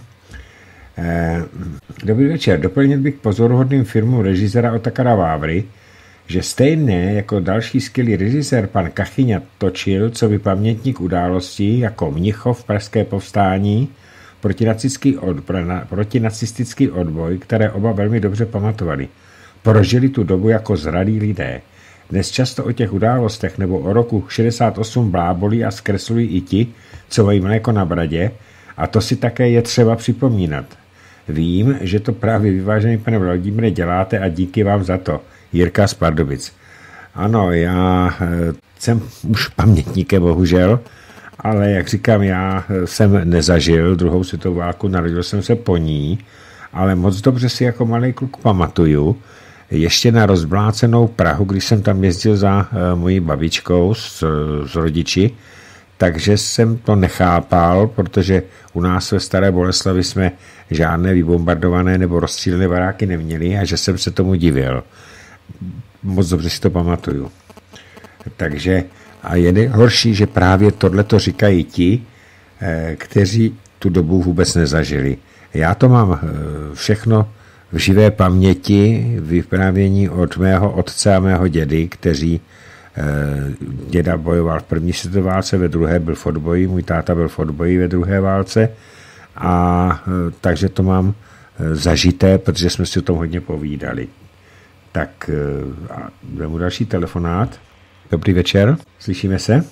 Dobrý večer. Doplnil bych pozoruhodným filmu režiséra Otakara Vávry, že stejně jako další skvělý režisér pan Kachyňa točil coby pamětník událostí jako Mnichov, Pražské povstání, protinacistický odboj, které oba velmi dobře pamatovali. Prožili tu dobu jako zralí lidé. Dnes často o těch událostech nebo o roku 68 blábolí a zkreslují i ti, co mají mléko na bradě, a to si také je třeba připomínat. Vím, že to právě vyvážený pane Vladimíre děláte a díky vám za to. Jirka z Pardubic. Ano, já jsem už pamětníkem, bohužel, ale jak říkám, já jsem nezažil druhou světovou válku, narodil jsem se po ní, ale moc dobře si jako malý kluk pamatuju, ještě na rozblácenou Prahu, když jsem tam jezdil za mojí babičkou s rodiči, takže jsem to nechápal, protože u nás ve Staré Boleslavi jsme žádné vybombardované nebo rozstřílené baráky neměli a že jsem se tomu divil. Moc dobře si to pamatuju. Takže a je horší, že právě tohleto říkají ti, kteří tu dobu vůbec nezažili. Já to mám všechno v živé paměti, vyprávění od mého otce a mého dědy, kteří děda bojoval v první světové válce, ve druhé byl v odboji, můj táta byl v odboji ve druhé válce a takže to mám zažité, protože jsme si o tom hodně povídali. Tak jdeme další telefonát. Dobrý večer, slyšíme se?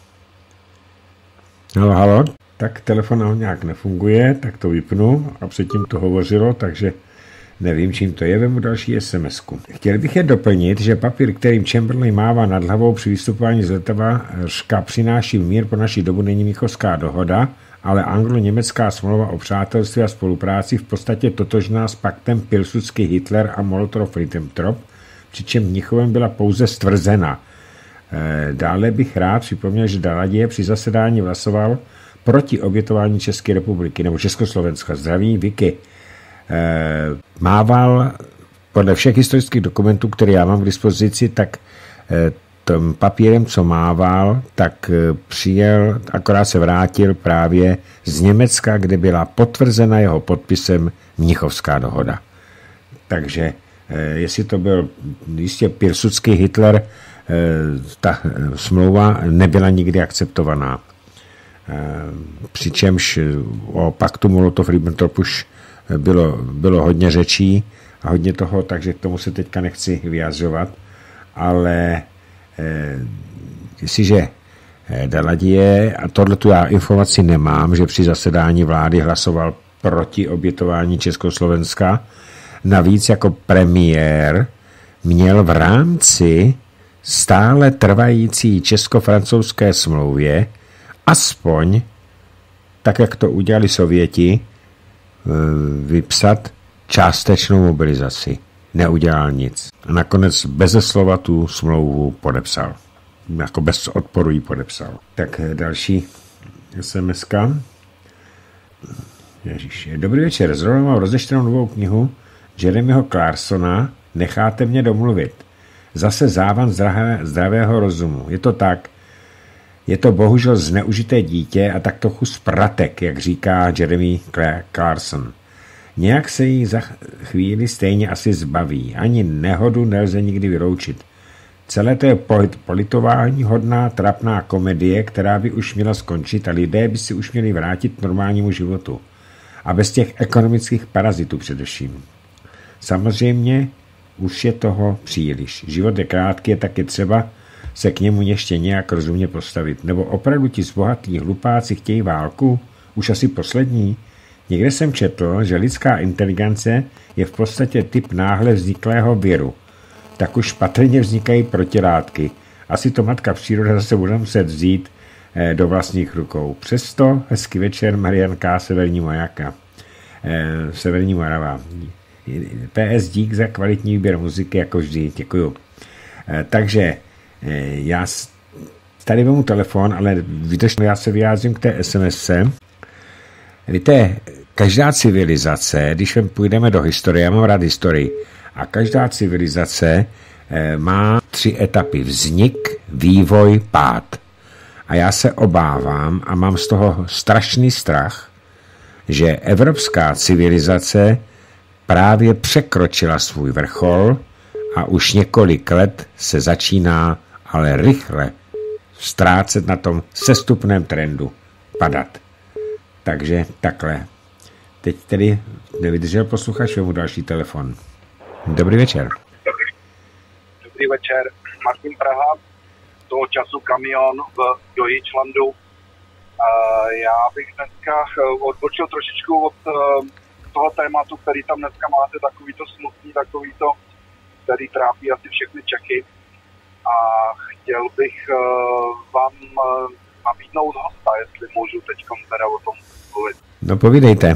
Halo. Tak telefon nějak nefunguje, tak to vypnu a předtím to hovořilo, takže nevím, čím to je, vemu další SMS-ku. Chtěl bych je doplnit, že papír, kterým Chamberlain mává nad hlavou při vystupování z letovařka přináší mír pro naši dobu, není Mnichovská dohoda, ale anglo-německá smlouva o přátelství a spolupráci v podstatě totožná s paktem Pilsudský-Hitler a Molotov-Ribbentrop, přičem Mnichovem byla pouze stvrzena. Dále bych rád připomněl, že Daladier při zasedání hlasoval proti obětování České republiky nebo Československa. Zdraví, Vicky. Mával podle všech historických dokumentů, které já mám k dispozici, tak tím papírem, co mával, tak přijel, akorát se vrátil právě z Německa, kde byla potvrzena jeho podpisem Mnichovská dohoda. Takže jestli to byl jistě Pilsudský Hitler, ta smlouva nebyla nikdy akceptovaná. Přičemž o paktu Molotov-Ribbentrop už bylo hodně řečí a hodně toho, takže k tomu se teďka nechci vyjadřovat, ale jestliže Daladier, a tohletu já informaci nemám, že při zasedání vlády hlasoval proti obětování Československa, navíc jako premiér měl v rámci stále trvající česko-francouzské smlouvě aspoň, tak jak to udělali Sověti, vypsat částečnou mobilizaci. Neudělal nic. A nakonec beze slova tu smlouvu podepsal. Jako bez odporu ji podepsal. Tak další SMS-ka. Ježiš. Dobrý večer. Zrovna mám rozeštěnou novou knihu Jeremyho Clarksona Necháte mě domluvit. Zase závan zdravého rozumu. Je to tak. Je to bohužel zneužité dítě a tak trochu spratek, jak říká Jeremy Clarkson. Nějak se jí za chvíli stejně asi zbaví. Ani nehodu nelze nikdy vyloučit. Celé to je politování hodná trapná komedie, která by už měla skončit a lidé by si už měli vrátit k normálnímu životu. A bez těch ekonomických parazitů především. Samozřejmě už je toho příliš. Život je krátký, tak je třeba se k němu ještě nějak rozumně postavit. Nebo opravdu ti zbohatlí hlupáci chtějí válku? Už asi poslední? Někde jsem četl, že lidská inteligence je v podstatě typ náhle vzniklého viru. Tak už patrně vznikají protilátky. Asi to matka příroda zase bude muset vzít do vlastních rukou. Přesto hezký večer, Marianka, Severní Morava. PS dík za kvalitní výběr muziky, jako vždy, děkuju. Takže já tady vemu telefon, ale vydržte, já se vyjádřím k té SMS-ce. Víte, každá civilizace, když půjdeme do historie, já mám rád historii, a každá civilizace má 3 etapy. Vznik, vývoj, pád. A já se obávám a mám z toho strašný strach, že evropská civilizace právě překročila svůj vrchol a už několik let se začíná ale rychle ztrácet na tom sestupném trendu, padat. Takže takhle. Teď tedy nevydržel posluchač, vemu další telefon. Dobrý večer. Dobrý večer. Martin Praha, toho času Kamion v Deutschlandu. Já bych dneska odbočil trošičku od toho tématu, který tam dneska máte, takový to smutný, takový to, který trápí asi všechny Čechy. A chtěl bych vám nabídnout hosta, jestli můžu teď teda o tom mluvit. No povídejte.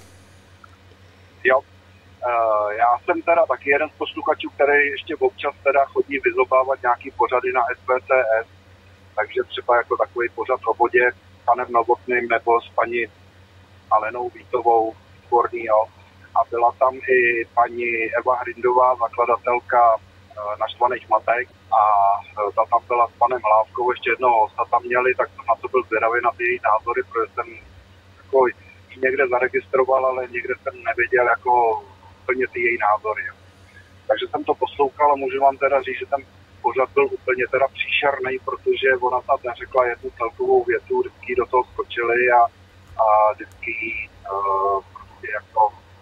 Jo. Já jsem teda taky jeden z posluchačů, který ještě občas teda chodí vyzobávat nějaký pořady na SVCS, takže třeba jako takový pořad o vodě s panem Novotným nebo s paní Alenou Vítovou, výborný, jo. A byla tam i paní Eva Hrindová, zakladatelka Naštvaných matek, a ta tam byla s panem Hlávkou, ještě jednoho hosta tam měli, tak jsem na to byl zvědavý na ty její názory, protože jsem jako ji někde zaregistroval, ale někde jsem nevěděl jako úplně ty její názory. Jo. Takže jsem to poslouchal a můžu vám teda říct, že ten pořad byl úplně teda příšerný, protože ona tam neřekla jednu celkovou větu, vždycky do toho skočili a vždycky prostě jako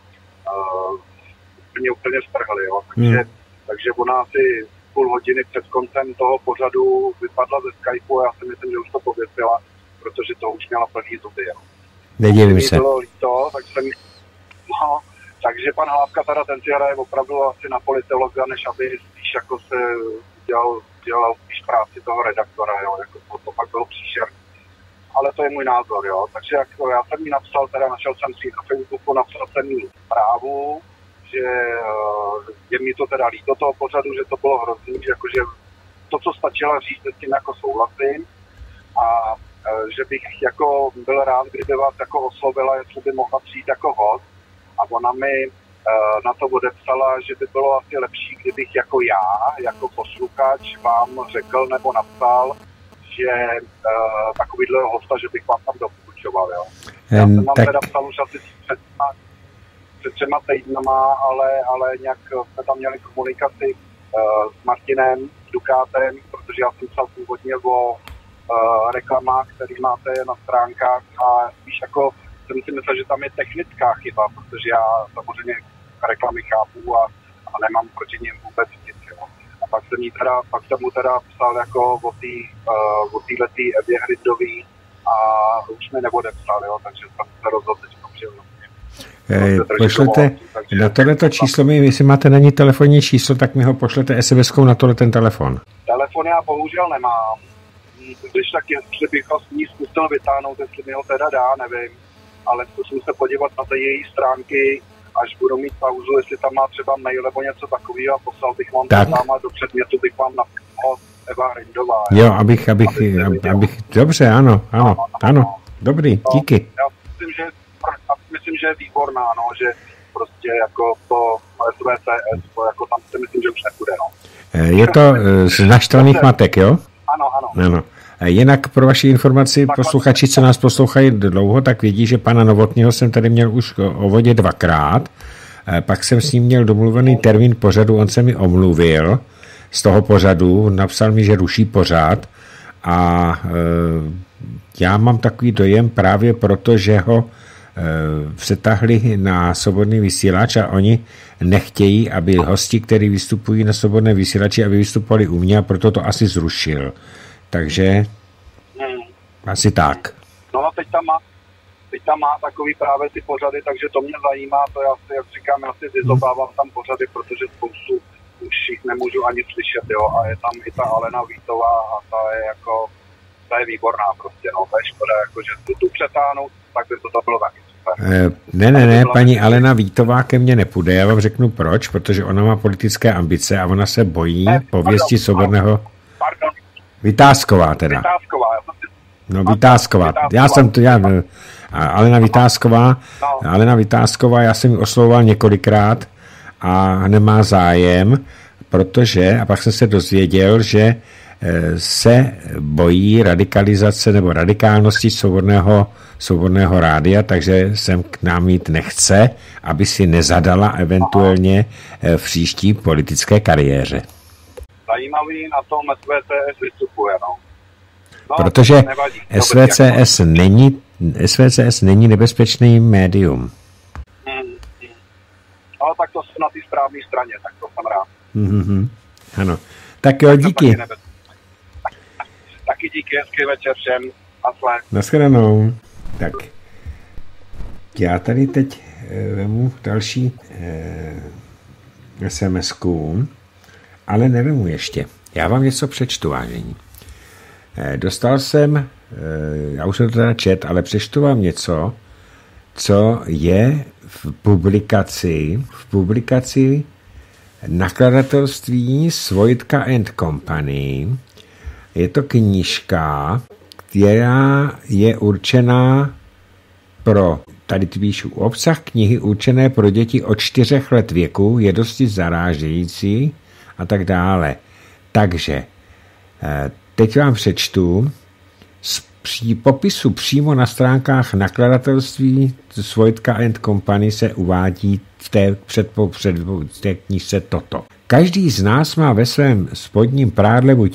úplně strhli. Jo. Takže ona asi půl hodiny před koncem toho pořadu vypadla ze Skypeu a já si myslím, že už to pověsila, protože to už měla plný zuby. Jo. Nedivím se. Bylo líto, takže pan Hlávka teda ten si hraje opravdu asi na politologa, než aby spíš jako se dělal spíš práci toho redaktora, jo, jako to pak bylo příšerné. Ale to je můj názor, jo, takže jako já jsem jí napsal, teda našel jsem si na Facebooku, napsal jsem jí zprávu, že je mi to teda líto toho pořadu, že to bylo hrozný, že jakože to, co stačila říct, s tím jako souhlasím a že bych jako byl rád, kdyby vás jako oslovila, jestli by mohla přijít jako host, a ona mi na to odepsala, že by bylo asi lepší, kdybych jako já, jako posluchač vám řekl nebo napsal, že takovýhle hosta, že bych vám tam doporučoval, jo. Já jsem vám teda psal už asi před 3 týdnama, ale nějak jsme tam měli komunikaci s Martinem, s Dukátem, protože já jsem psal původně o reklamách, které máte na stránkách, a spíš jako jsem si myslel, že tam je technická chyba, protože já samozřejmě reklamy chápu a nemám proti něm vůbec nic. Jo. A pak jsem mu teda psal jako o této Evě Hrindový a už mi neodepsal, jo, takže jsem se rozhodl teď přijel. Pošlete na tohleto číslo, jestli máte na ní telefonní číslo, tak mi ho pošlete SMS-kou na tohle ten telefon. Telefon já bohužel nemám. Když tak, jestli bych ho s ní zkusil vytáhnout, jestli mi ho teda dá, nevím. Ale zkusím se podívat na ty její stránky, až budu mít pauzu, jestli tam má třeba mail nebo něco takového, a poslal bych vám tam a do předmětu bych vám napsal Eva Hrindová. Jo, abych dobře, ano, dobrý, díky. Já myslím, že je výborná, no, že prostě jako to SVCS, jako tam si myslím, že už nebude, no. Je to z Naštvaných matek, jo? Ano. Jinak pro vaši informaci, posluchači, co nás poslouchají dlouho, tak vědí, že pana Novotného jsem tady měl už o vodě 2krát. Pak jsem s ním měl domluvený termín pořadu, on se mi omluvil z toho pořadu, napsal mi, že ruší pořad a já mám takový dojem právě proto, že ho přetahli na svobodný vysílač a oni nechtějí, aby hosti, kteří vystupují na svobodné vysílači, aby vystupovali u mě a proto to asi zrušil. Takže asi tak. No a teď tam má takový právě ty pořady, takže to mě zajímá, to já si, jak říkám, já si vyzobávám tam pořady, protože spoustu už jich nemůžu ani slyšet, jo, a je tam i ta Alena Vítová a ta je výborná prostě, no, to je škoda, jakože tu přetáhnout, tak by to bylo taky super. Ne, paní Alena Vítová ke mně nepůjde, já vám řeknu proč, protože ona má politické ambice a ona se bojí pověsti svobodného... Vytázková teda. Vytázková. Alena Vytázková, já jsem ji oslovoval několikrát a nemá zájem, protože, a pak jsem se dozvěděl, že se bojí radikalizace nebo radikálnosti svobodného rádia, takže sem k nám jít nechce, aby si nezadala eventuálně v příští politické kariéře. Zajímavý na tom SVCS vystupuje, no. Protože SVCS není nebezpečný médium. Ale tak to jsem na té správné straně, tak to jsem rád. Ano. Tak jo, díky. Taky díky, hezký večer všem. Naschledanou. Tak. Já tady teď vemu další SMS-ku, ale nevemu ještě. Já vám něco přečtu, vážení. Dostal jsem, já už jsem to teda čet, ale přečtu vám něco, co je v publikaci nakladatelství Svojtka & Company. Je to knížka, která je určená pro, tady píšu, obsah knihy určené pro děti od 4 let věku, je dosti zarážející a tak dále. Takže teď vám přečtu z popisu přímo na stránkách nakladatelství Svojtka & Company se uvádí v té knížce toto. Každý z nás má ve svém spodním prádle buď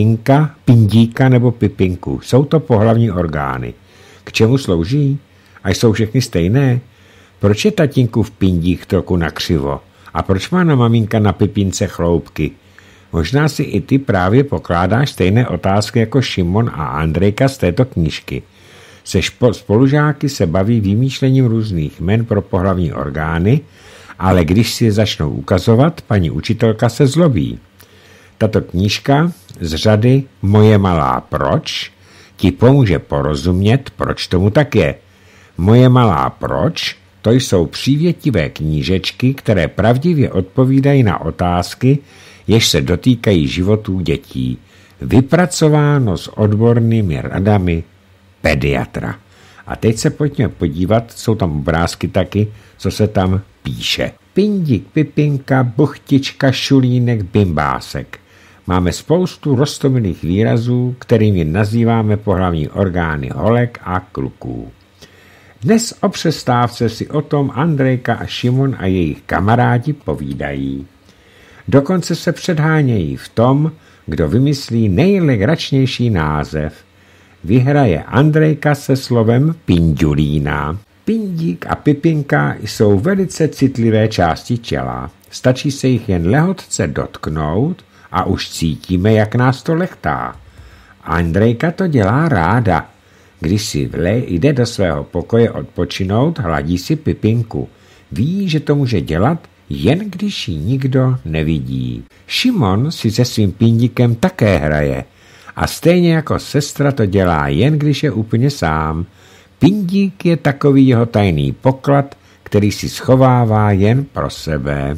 pindíka nebo pipinku. Jsou to pohlavní orgány. K čemu slouží? A jsou všechny stejné? Proč je tatínkův pindík trochu nakřivo? A proč má na maminka na pipince chloupky? Možná si i ty právě pokládáš stejné otázky jako Šimon a Andrejka z této knížky. Se spolužáky se baví vymýšlením různých jmen pro pohlavní orgány, ale když si je začnou ukazovat, paní učitelka se zlobí. Tato knížka z řady Moje malá proč ti pomůže porozumět, proč tomu tak je. Moje malá proč, to jsou přívětivé knížečky, které pravdivě odpovídají na otázky, jež se dotýkají životů dětí. Vypracováno s odbornými radami pediatra. A teď se pojďme podívat, jsou tam obrázky taky, co se tam píše. Pindík, pipinka, buchtička, šulínek, bimbásek. Máme spoustu roztomilých výrazů, kterými nazýváme pohlavní orgány holek a kluků. Dnes o přestávce si o tom Andrejka a Šimon a jejich kamarádi povídají. Dokonce se předhánějí v tom, kdo vymyslí nejlegračnější název. Vyhraje Andrejka se slovem pindulína. Pindík a pipinka jsou velice citlivé části těla. Stačí se jich jen lehotce dotknout a už cítíme, jak nás to lechtá. Andrejka to dělá ráda. Když si jde do svého pokoje odpočinout, hladí si pipinku. Ví, že to může dělat, jen když ji nikdo nevidí. Šimon si se svým pindíkem také hraje. A stejně jako sestra to dělá, jen když je úplně sám. Pindík je takový jeho tajný poklad, který si schovává jen pro sebe.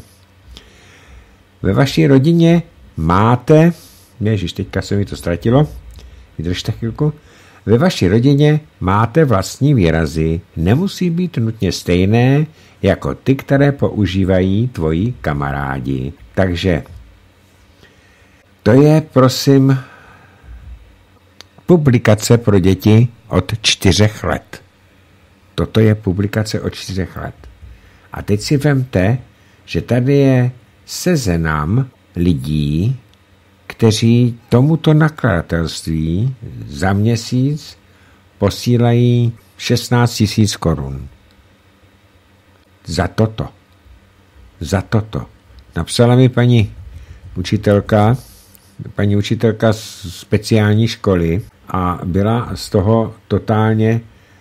Ve vaší rodině máte... Ježiš, teďka se mi to ztratilo. Vydržte chvilku. Ve vaší rodině máte vlastní výrazy. Nemusí být nutně stejné jako ty, které používají tvoji kamarádi. Takže to je, prosím, publikace pro děti od 4 let. Toto je publikace od 4 let. A teď si vemte, že tady je seznam lidí, kteří tomuto nakladatelství za měsíc posílají 16 000 korun. Za toto. Napsala mi paní učitelka z speciální školy a byla z toho totálně,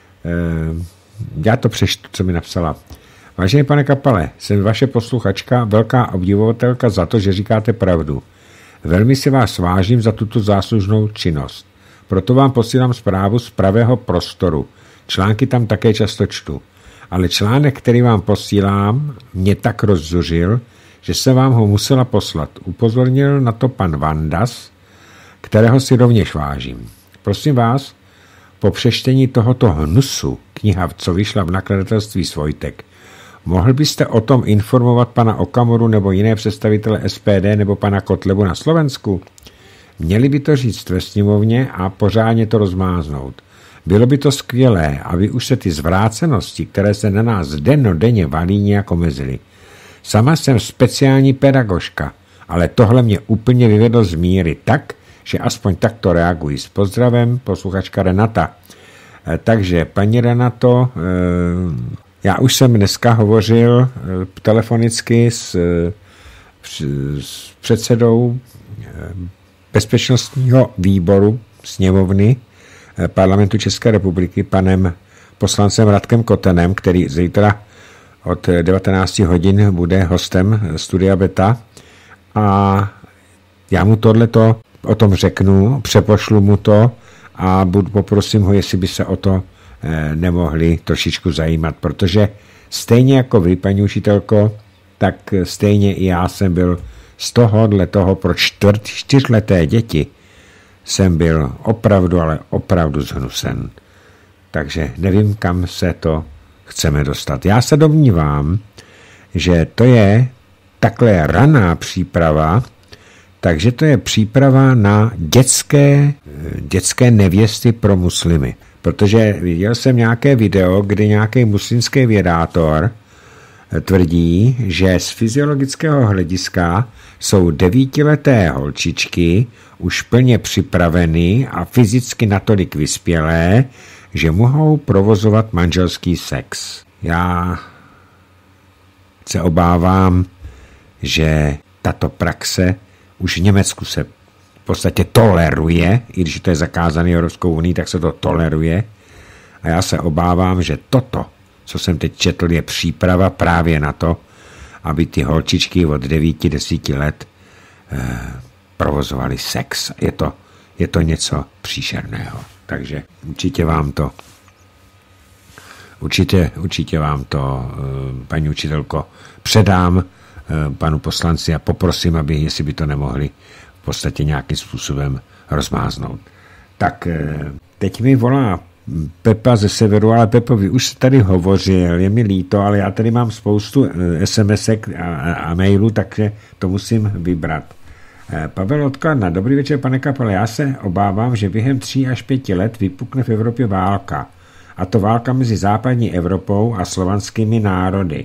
já to přečtu, co mi napsala. Vážený pane Kapale, jsem vaše posluchačka, velká obdivovatelka za to, že říkáte pravdu. Velmi si vás vážím za tuto záslužnou činnost. Proto vám posílám zprávu z Pravého prostoru. Články tam také často čtu. Ale článek, který vám posílám, mě tak rozzuřil, že se vám ho musela poslat. Upozornil na to pan Vandas, kterého si rovněž vážím. Prosím vás, po přečtení tohoto hnusu, kniha, co vyšla v nakladatelství Svojtek, mohl byste o tom informovat pana Okamuru nebo jiné představitele SPD nebo pana Kotlebu na Slovensku? Měli by to říct ve sněmovně a pořádně to rozmáznout. Bylo by to skvělé, aby už se ty zvrácenosti, které se na nás dennodenně valí, nějak omezily. Sama jsem speciální pedagožka, ale tohle mě úplně vyvedlo z míry tak, že aspoň takto reaguji. S pozdravem, posluchačka Renata. Takže, paní Renato, já už jsem dneska hovořil telefonicky s předsedou bezpečnostního výboru sněmovny Parlamentu České republiky, panem poslancem Radkem Kotenem, který zítra od 19 hodin bude hostem Studia Beta, a já mu tohleto o tom řeknu, přepošlu mu to a poprosím ho, jestli by se o to nemohli trošičku zajímat, protože stejně jako vy, paní učitelko, tak stejně i já jsem byl z toho pro 4leté děti jsem byl opravdu, ale opravdu zhnusen. Takže nevím, kam se to chceme dostat. Já se domnívám, že to je takhle raná příprava, takže to je příprava na dětské nevěsty pro muslimy. Protože viděl jsem nějaké video, kdy nějaký muslimský vědátor tvrdí, že z fyziologického hlediska jsou 9leté holčičky už plně připraveny a fyzicky natolik vyspělé, že mohou provozovat manželský sex. Já se obávám, že tato praxe už v Německu se v podstatě toleruje, i když to je zakázané Evropskou unii, tak se to toleruje. A já se obávám, že toto, co jsem teď četl, je příprava právě na to, aby ty holčičky od 9-10 let provozovali sex. Je to něco příšerného. Takže určitě vám to, paní učitelko, předám panu poslanci a poprosím, jestli by to nemohli v podstatě nějakým způsobem rozmáznout. Tak teď mi volá Pepa ze severu, ale Pepo, vy už tady hovořil, je mi líto, ale já tady mám spoustu SMSek a mailů, takže to musím vybrat. Pavel Odkladna, dobrý večer, pane Kapale, já se obávám, že během 3 až 5 let vypukne v Evropě válka. A to válka mezi západní Evropou a slovanskými národy.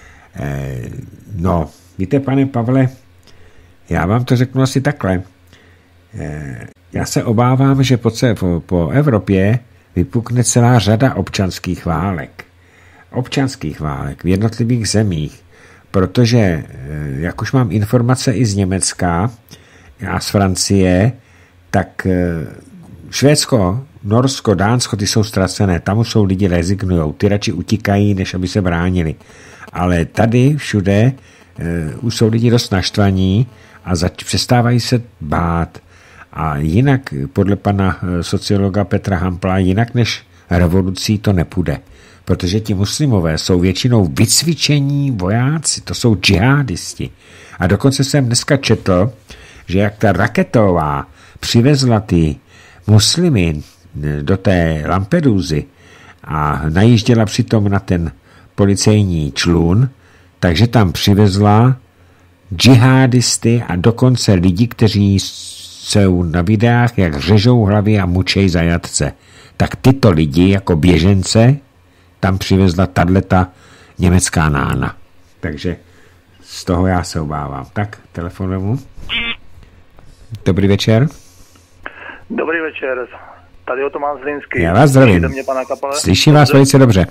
No, víte, pane Pavle, já vám to řeknu asi takhle. Já se obávám, že po Evropě vypukne celá řada občanských válek. Občanských válek v jednotlivých zemích, protože, jak už mám informace i z Německa a z Francie, tak Švédsko, Norsko, Dánsko, ty jsou ztracené, tam už jsou lidi rezignujou, ty radši utíkají, než aby se bránili. Ale tady všude už jsou lidi dost naštvaní a přestávají se bát. A jinak, podle pana sociologa Petra Hampla, jinak než revolucí to nepůjde. Protože ti muslimové jsou většinou vycvičení vojáci, to jsou džihadisti. A dokonce jsem dneska četl, že jak ta Raketová přivezla ty muslimy do té Lampedusy a najížděla přitom na ten policejní člun, takže tam přivezla džihadisty a dokonce lidi, kteří jsou na videách, jak řežou hlavy a mučej zajatce. Tak tyto lidi jako běžence tam přivezla tato německá nána. Takže z toho já se obávám. Tak, telefonuju. Dobrý večer. Dobrý večer. Tady je Tomáš Zlínský. Já vás zdravím. Slyším vás velice dobře.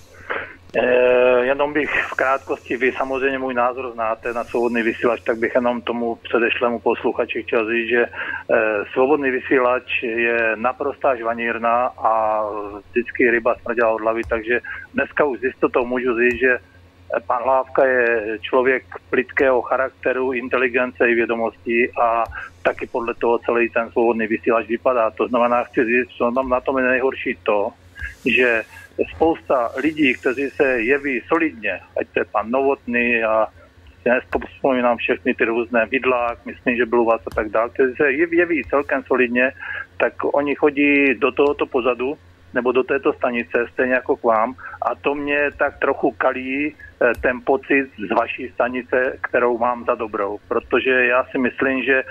Jenom bych v krátkosti, vy samozřejmě můj názor znáte na svobodný vysílač, tak bych jenom tomu předešlému posluchači chtěl říct, že svobodný vysílač je naprostá žvanírna a vždycky ryba smrděla od hlavy, takže dneska už s jistotou můžu říct, že pan Hlávka je člověk plytkého charakteru, inteligence i vědomostí a taky podle toho celý ten svobodný vysílač vypadá. To znamená, chci říct, že na tom je nejhorší to, že spousta lidí, kteří se jeví solidně, ať to je pan Novotný a nevzpomínám všechny ty různé Vidlák, myslím, že byl vás a tak dále, kteří se jeví celkem solidně, tak oni chodí do tohoto pozadu nebo do této stanice, stejně jako k vám, a to mě tak trochu kalí ten pocit z vaší stanice, kterou mám za dobrou, protože já si myslím, že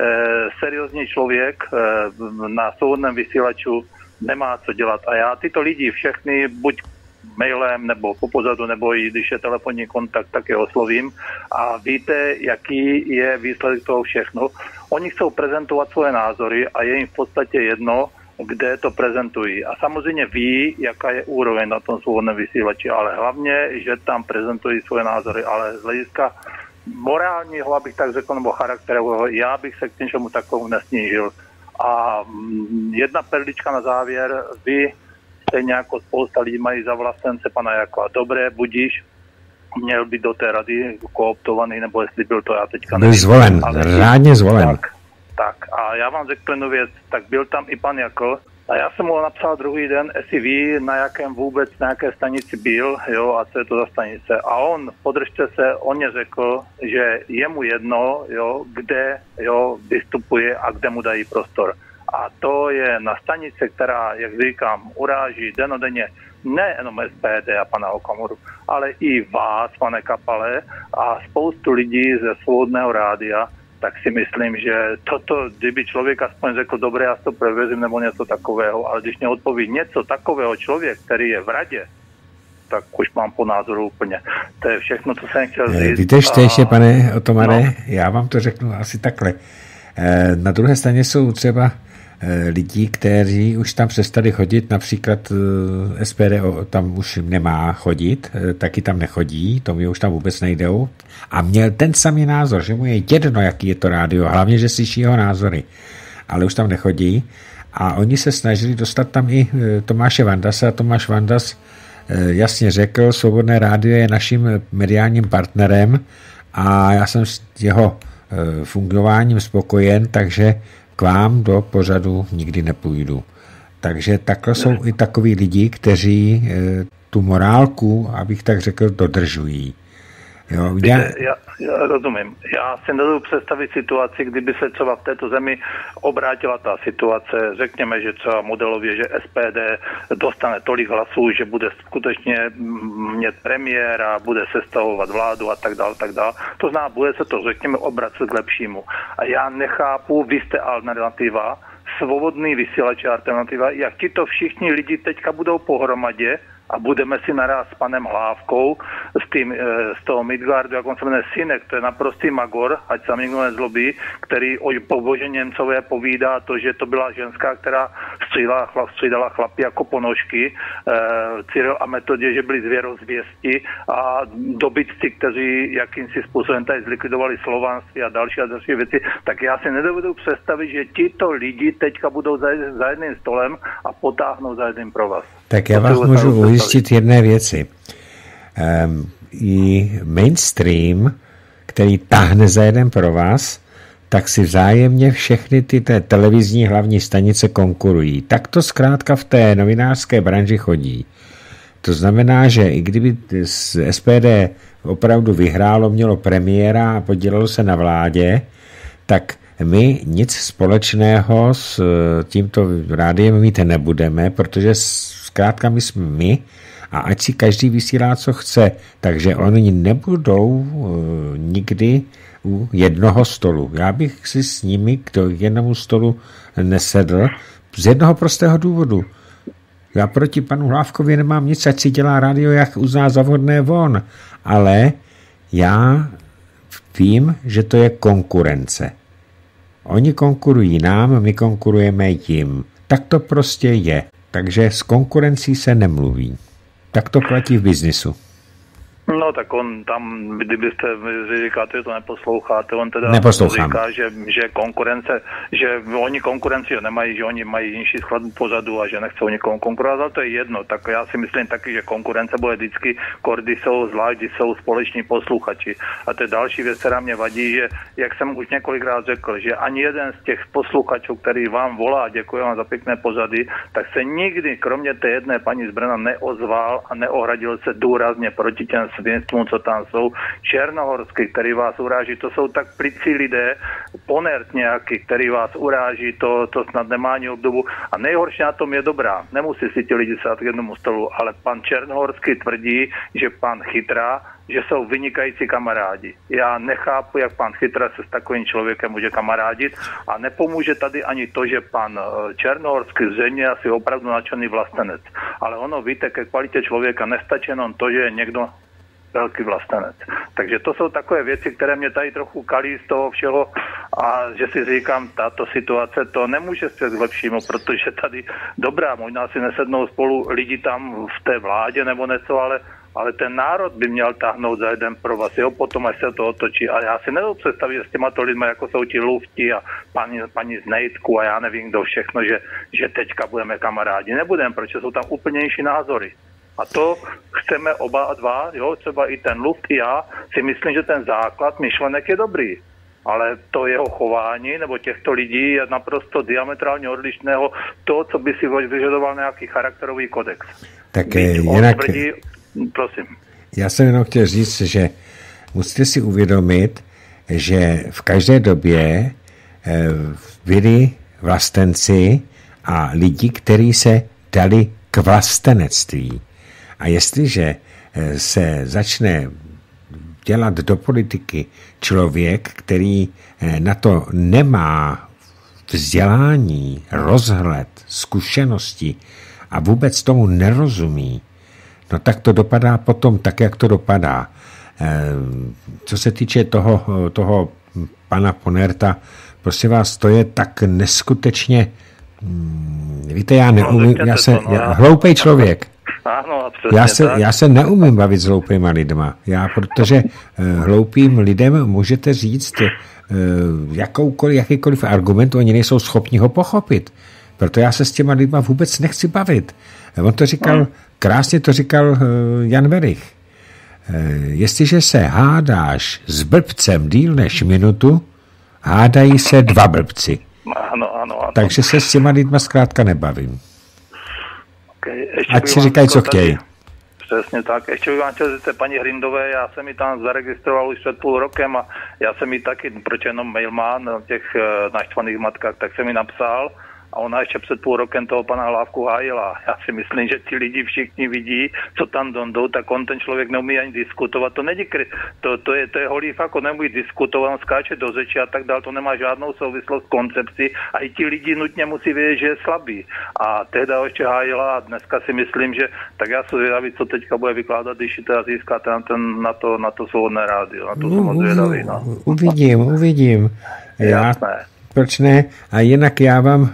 seriózní člověk na svobodném vysílaču nemá co dělat. A já tyto lidi všechny buď mailem nebo po pozadu, nebo i když je telefonní kontakt, tak je oslovím. A víte, jaký je výsledek toho všechno? Oni chcou prezentovat svoje názory a je jim v podstatě jedno, kde to prezentují. A samozřejmě ví, jaká je úroveň na tom svobodném vysílači, ale hlavně, že tam prezentují svoje názory. Ale z hlediska morálního, abych tak řekl, nebo charakterového, já bych se k něčemu takovému nesnížil. A jedna perlička na závěr, vy stejně jako spousta lidí mají za vlastence pana Jakla. Dobré, budíš, měl být do té rady kooptovaný, nebo jestli byl to, já teďka nevím. Byl zvolen, řádně zvolen. Tak a já vám řeknu jednu věc, tak byl tam i pan Jakl a já jsem mu napsal druhý den, jestli ví, na jaké stanici byl, jo, a co je to za stanice. A on, podržte se, on mě řekl, že je mu jedno, jo, kde, jo, vystupuje a kde mu dají prostor. A to je na stanice, která, jak říkám, uráží denodenně nejenom SPD a pana Okamuru, ale i vás, pane Kapale, a spoustu lidí ze Svobodného rádia, tak si myslím, že toto, kdyby člověk aspoň řekl, dobré, já to prevezím, nebo něco takového, ale když mě odpoví něco takového člověk, který je v radě, tak už mám po názoru úplně. To je všechno, co jsem chtěl říct. Víte, ještě, pane Otomare, no? Já vám to řeknu asi takhle. Na druhé straně jsou třeba lidí, kteří už tam přestali chodit, například SPD tam už nemá chodit, taky tam nechodí, to mi už tam vůbec nejdou. A měl ten samý názor, že mu je jedno, jaký je to rádio, hlavně, že slyší jeho názory, ale už tam nechodí. A oni se snažili dostat tam i Tomáše Vandase a Tomáš Vandas jasně řekl, Svobodné rádio je naším mediálním partnerem a já jsem s jeho fungováním spokojen, takže k vám do pořadu nikdy nepůjdu. Takže takhle jsou i takoví lidi, kteří tu morálku, abych tak řekl, dodržují. Jo, já rozumím. Já si nedovedu představit situaci, kdyby se třeba v této zemi obrátila ta situace, řekněme, že třeba modelově, že SPD dostane tolik hlasů, že bude skutečně mít premiéra, bude sestavovat vládu a tak dále, tak dále. To znamená, bude se to, řekněme, obracet k lepšímu. A já nechápu, vy jste alternativa, svobodný vysílač je alternativa, jak tito všichni lidi teďka budou pohromadě a budeme si naraz s panem Hlávkou z toho Midgardu, jak on se jmenuje Synek, to je naprostý magor, ať se nikdo nezlobí, který o pobože Němcové povídá to, že to byla ženská, která střídala chlapy jako ponožky, Cyril a Metodě, že byli zvěrozvěsti a dobytci, kteří jakýmsi způsobem tady zlikvidovali slovanství a další věci, tak já si nedovedu představit, že tito lidi teďka budou za jedným stolem a potáhnou za jedným pro vás. Tak já vás můžu ujistit jedné věci. I mainstream, který táhne za jeden pro vás, tak si vzájemně všechny ty televizní hlavní stanice konkurují. Tak to zkrátka v té novinářské branži chodí. To znamená, že i kdyby SPD opravdu vyhrálo, mělo premiéra a podílelo se na vládě, tak my nic společného s tímto rádiem mít nebudeme, protože zkrátka my jsme my a ať si každý vysílá, co chce, takže oni nebudou nikdy u jednoho stolu. Já bych si s nimi k jednomu stolu nesedl z jednoho prostého důvodu. Já proti panu Hlávkovi nemám nic, ať si dělá rádio, jak uzná za vhodné von, ale já vím, že to je konkurence. Oni konkurují nám, my konkurujeme jim. Tak to prostě je. Takže s konkurencí se nemluví. Tak to platí v biznisu. No tak on tam, kdybyste říkáte, že to neposloucháte, on teda říká, že konkurence, že oni konkurenci nemají, že oni mají nižší skladbu pozadu a že nechcou nikomu konkurovat, ale to je jedno. Tak já si myslím taky, že konkurence bude vždycky, když jsou zvlášť, když jsou společní posluchači. A to je další věc, která mě vadí, že jak jsem už několikrát řekl, že ani jeden z těch posluchačů, který vám volá, děkuji vám za pěkné pozady, tak se nikdy, kromě té jedné paní z Brna, neozval a neohradil se důrazně proti těm svinstvům, co tam jsou, černohorský, který vás uráží, to jsou tak plicí lidé, ponert nějaký, který vás uráží, to snad nemá ani obdobu. A nejhorší na tom je dobrá. Nemusí si ti lidi sát k jednomu stolu, ale pan Černohorský tvrdí, že pan Chytra, že jsou vynikající kamarádi. Já nechápu, jak pan Chytra se s takovým člověkem může kamarádit a nepomůže tady ani to, že pan Černohorský zřejmě je asi opravdu nadšený vlastenec. Ale ono, víte, ke kvalitě člověka nestačí jenom to, že je někdo velký vlastenec. Takže to jsou takové věci, které mě tady trochu kalí z toho všeho a že si říkám, tato situace to nemůže se k lepšímu, protože tady dobrá, možná si nesednou spolu lidi tam v té vládě nebo něco, ale ten národ by měl táhnout za jeden provaz, jo, potom až se to otočí. A já si nedovedu představit, že s těma to lidma, jako jsou ti Lufti a paní z Nejtku a já nevím kdo všechno, že teďka budeme kamarádi. Nebudeme, protože jsou tam úplně jiný názory. A to chceme oba dva, jo, třeba i ten Luft, i já si myslím, že ten základ myšlenek je dobrý. Ale to jeho chování nebo těchto lidí je naprosto diametrálně odlišného to, co by si vyžadoval nějaký charakterový kodex. Tak jinak, prosím. Já jsem jenom chtěl říct, že musíte si uvědomit, že v každé době byli vlastenci a lidi, kteří se dali k vlastenectví. A jestliže se začne dělat do politiky člověk, který na to nemá vzdělání, rozhled, zkušenosti a vůbec tomu nerozumí, no tak to dopadá potom tak, jak to dopadá. Co se týče toho pana Ponerta, prosím vás, to je tak neskutečně, víte, já neumím, hloupej člověk. Ano, já se neumím bavit s hloupýma lidma. Protože hloupým lidem můžete říct jakýkoliv argument, oni nejsou schopni ho pochopit. Proto já se s těma lidma vůbec nechci bavit. On to říkal, krásně to říkal Jan Werich. Jestliže se hádáš s blbcem díl než minutu, hádají se dva blbci. Ano. Takže se s těma lidma zkrátka nebavím. Okay. Ať si říkají, co chtějí. Přesně tak. Ještě bych vám chtěl říct, paní Hrindové, já jsem ji tam zaregistroval už před půl rokem a já jsem ji taky, protože jenom mail má na těch naštvaných matkách, tak jsem ji napsal a ona ještě před půl rokem toho pana Hlávku hájila. Já si myslím, že ti lidi všichni vidí, co tam jdou, tak on ten člověk neumí ani diskutovat. To je holý fakt, on nemůže diskutovat, on skáče do řeči a tak dál, to nemá žádnou souvislost koncepci a i ti lidi nutně musí vědět, že je slabý. A tehda ho ještě hájila a dneska si myslím, že tak já se zvědavý, co teďka bude vykládat, když teda získáte na to svobodné rádio. Na to jsem zvědavý. No. Uvidím. Jasné. Proč ne? A jinak já vám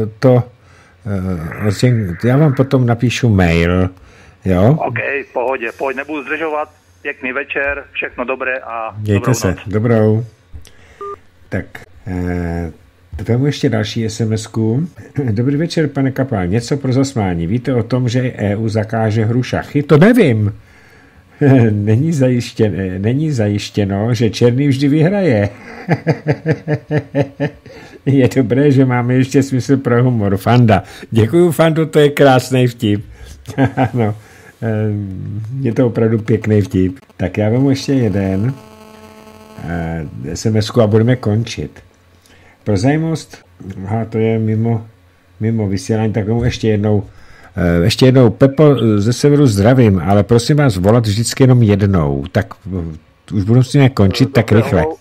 já vám potom napíšu mail, jo? OK, v pohodě, nebudu zdržovat, pěkný večer, všechno dobré a mějte se, dobrou. Tak, vezmu ještě další SMS-ku. Dobrý večer, pane Kaplan, něco pro zasmání. Víte o tom, že EU zakáže hru šachy? To nevím. Není zajištěno, že černý vždy vyhraje. Je dobré, že máme ještě smysl pro humor. Fanda. Děkuju, Fandu, to je krásný vtip. Ano, je to opravdu pěkný vtip. Tak já vám ještě jeden SMS-ku a budeme končit. Pro zajímavost, to je mimo vysílání, tak vám ještě jednou, Pepo, ze severu zdravím, ale prosím vás volat vždycky jenom jednou, tak už budu s tím končit tak rychle.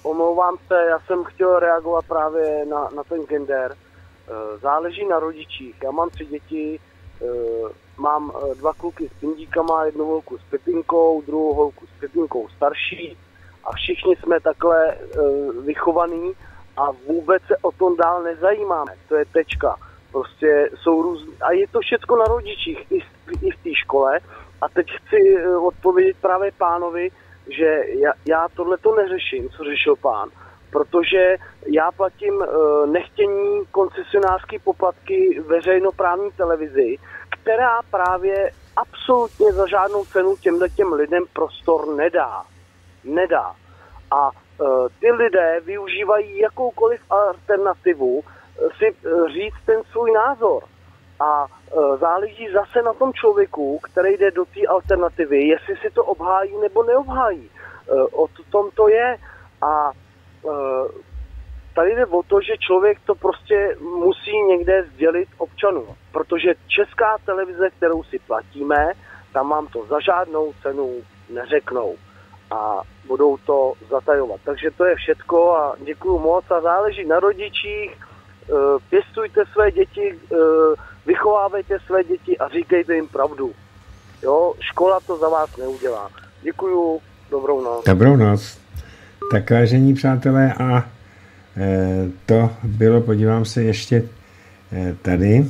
omlouvám se, já jsem chtěl reagovat právě na ten gender. Záleží na rodičích. Já mám 3 děti, mám 2 kluky s pindíkama, 1 holku s Pepinkou, 2 holku s Pepinkou starší a všichni jsme takhle vychovaní a vůbec se o tom dál nezajímáme. To je tečka. Prostě jsou různý. A je to všecko na rodičích i v té škole. A teď chci odpovědět právě pánovi, že já tohleto neřeším, co řešil pán. Protože já platím nechtění koncesionářské poplatky veřejnoprávní televizi, která právě absolutně za žádnou cenu těm lidem prostor nedá. A ty lidé využívají jakoukoliv alternativu si říct ten svůj názor. A záleží zase na tom člověku, který jde do té alternativy, jestli si to obhájí nebo neobhájí. O tom to je. A tady jde o to, že člověk to prostě musí někde sdělit občanům. Protože česká televize, kterou si platíme, tam vám to za žádnou cenu neřeknou. A budou to zatajovat. Takže to je všecko a děkuju moc a záleží na rodičích. Pěstujte své děti, vychovávejte své děti a říkejte jim pravdu. Jo, škola to za vás neudělá. Děkuju, dobrou noc. Dobrou noc. Tak vážení přátelé, a to bylo, podívám se ještě tady,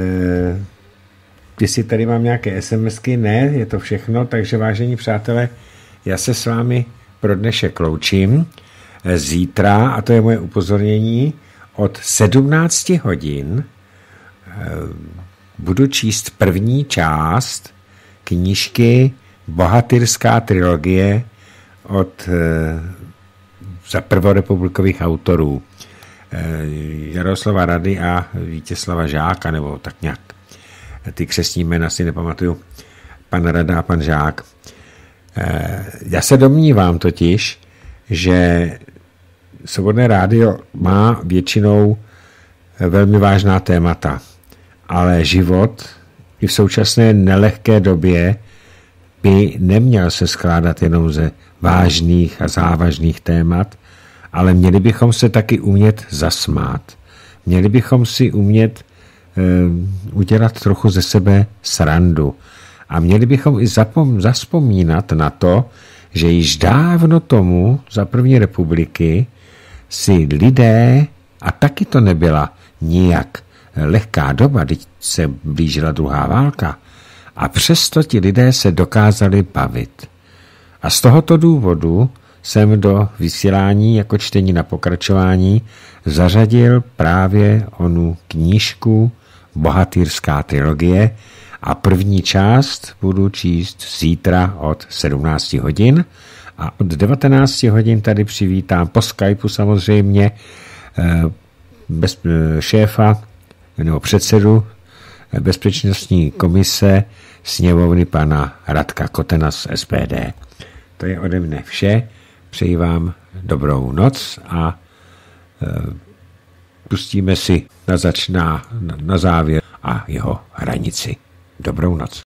jestli tady mám nějaké SMSky, ne, je to všechno, takže vážení přátelé, já se s vámi pro dnešek loučím. Zítra, a to je moje upozornění, od 17 hodin budu číst první část knížky Bohatyrská trilogie od za prvorepublikových autorů Jaroslava Rady a Vítězslava Žáka, nebo tak nějak. Ty křestní jména si nepamatuju. Pan Rada a pan Žák. Já se domnívám totiž, že Svobodné rádio má většinou velmi vážná témata, ale život i v současné nelehké době by neměl se skládat jenom ze vážných a závažných témat, ale měli bychom se taky umět zasmát. Měli bychom si umět udělat trochu ze sebe srandu. A měli bychom i zaspomínat na to, že již dávno tomu za první republiky si lidé, a taky to nebyla nijak lehká doba, když se blížila druhá válka, a přesto ti lidé se dokázali bavit. A z tohoto důvodu jsem do vysílání jako čtení na pokračování zařadil právě onu knížku Bohatyrská trilogie a první část budu číst zítra od 17 hodin a od 19 hodin tady přivítám po Skypeu samozřejmě šéfa nebo předsedu bezpečnostní komise sněmovny pana Radka Kotena z SPD. To je ode mne vše. Přeji vám dobrou noc a pustíme si na závěr a jeho hranici. Dobrou noc.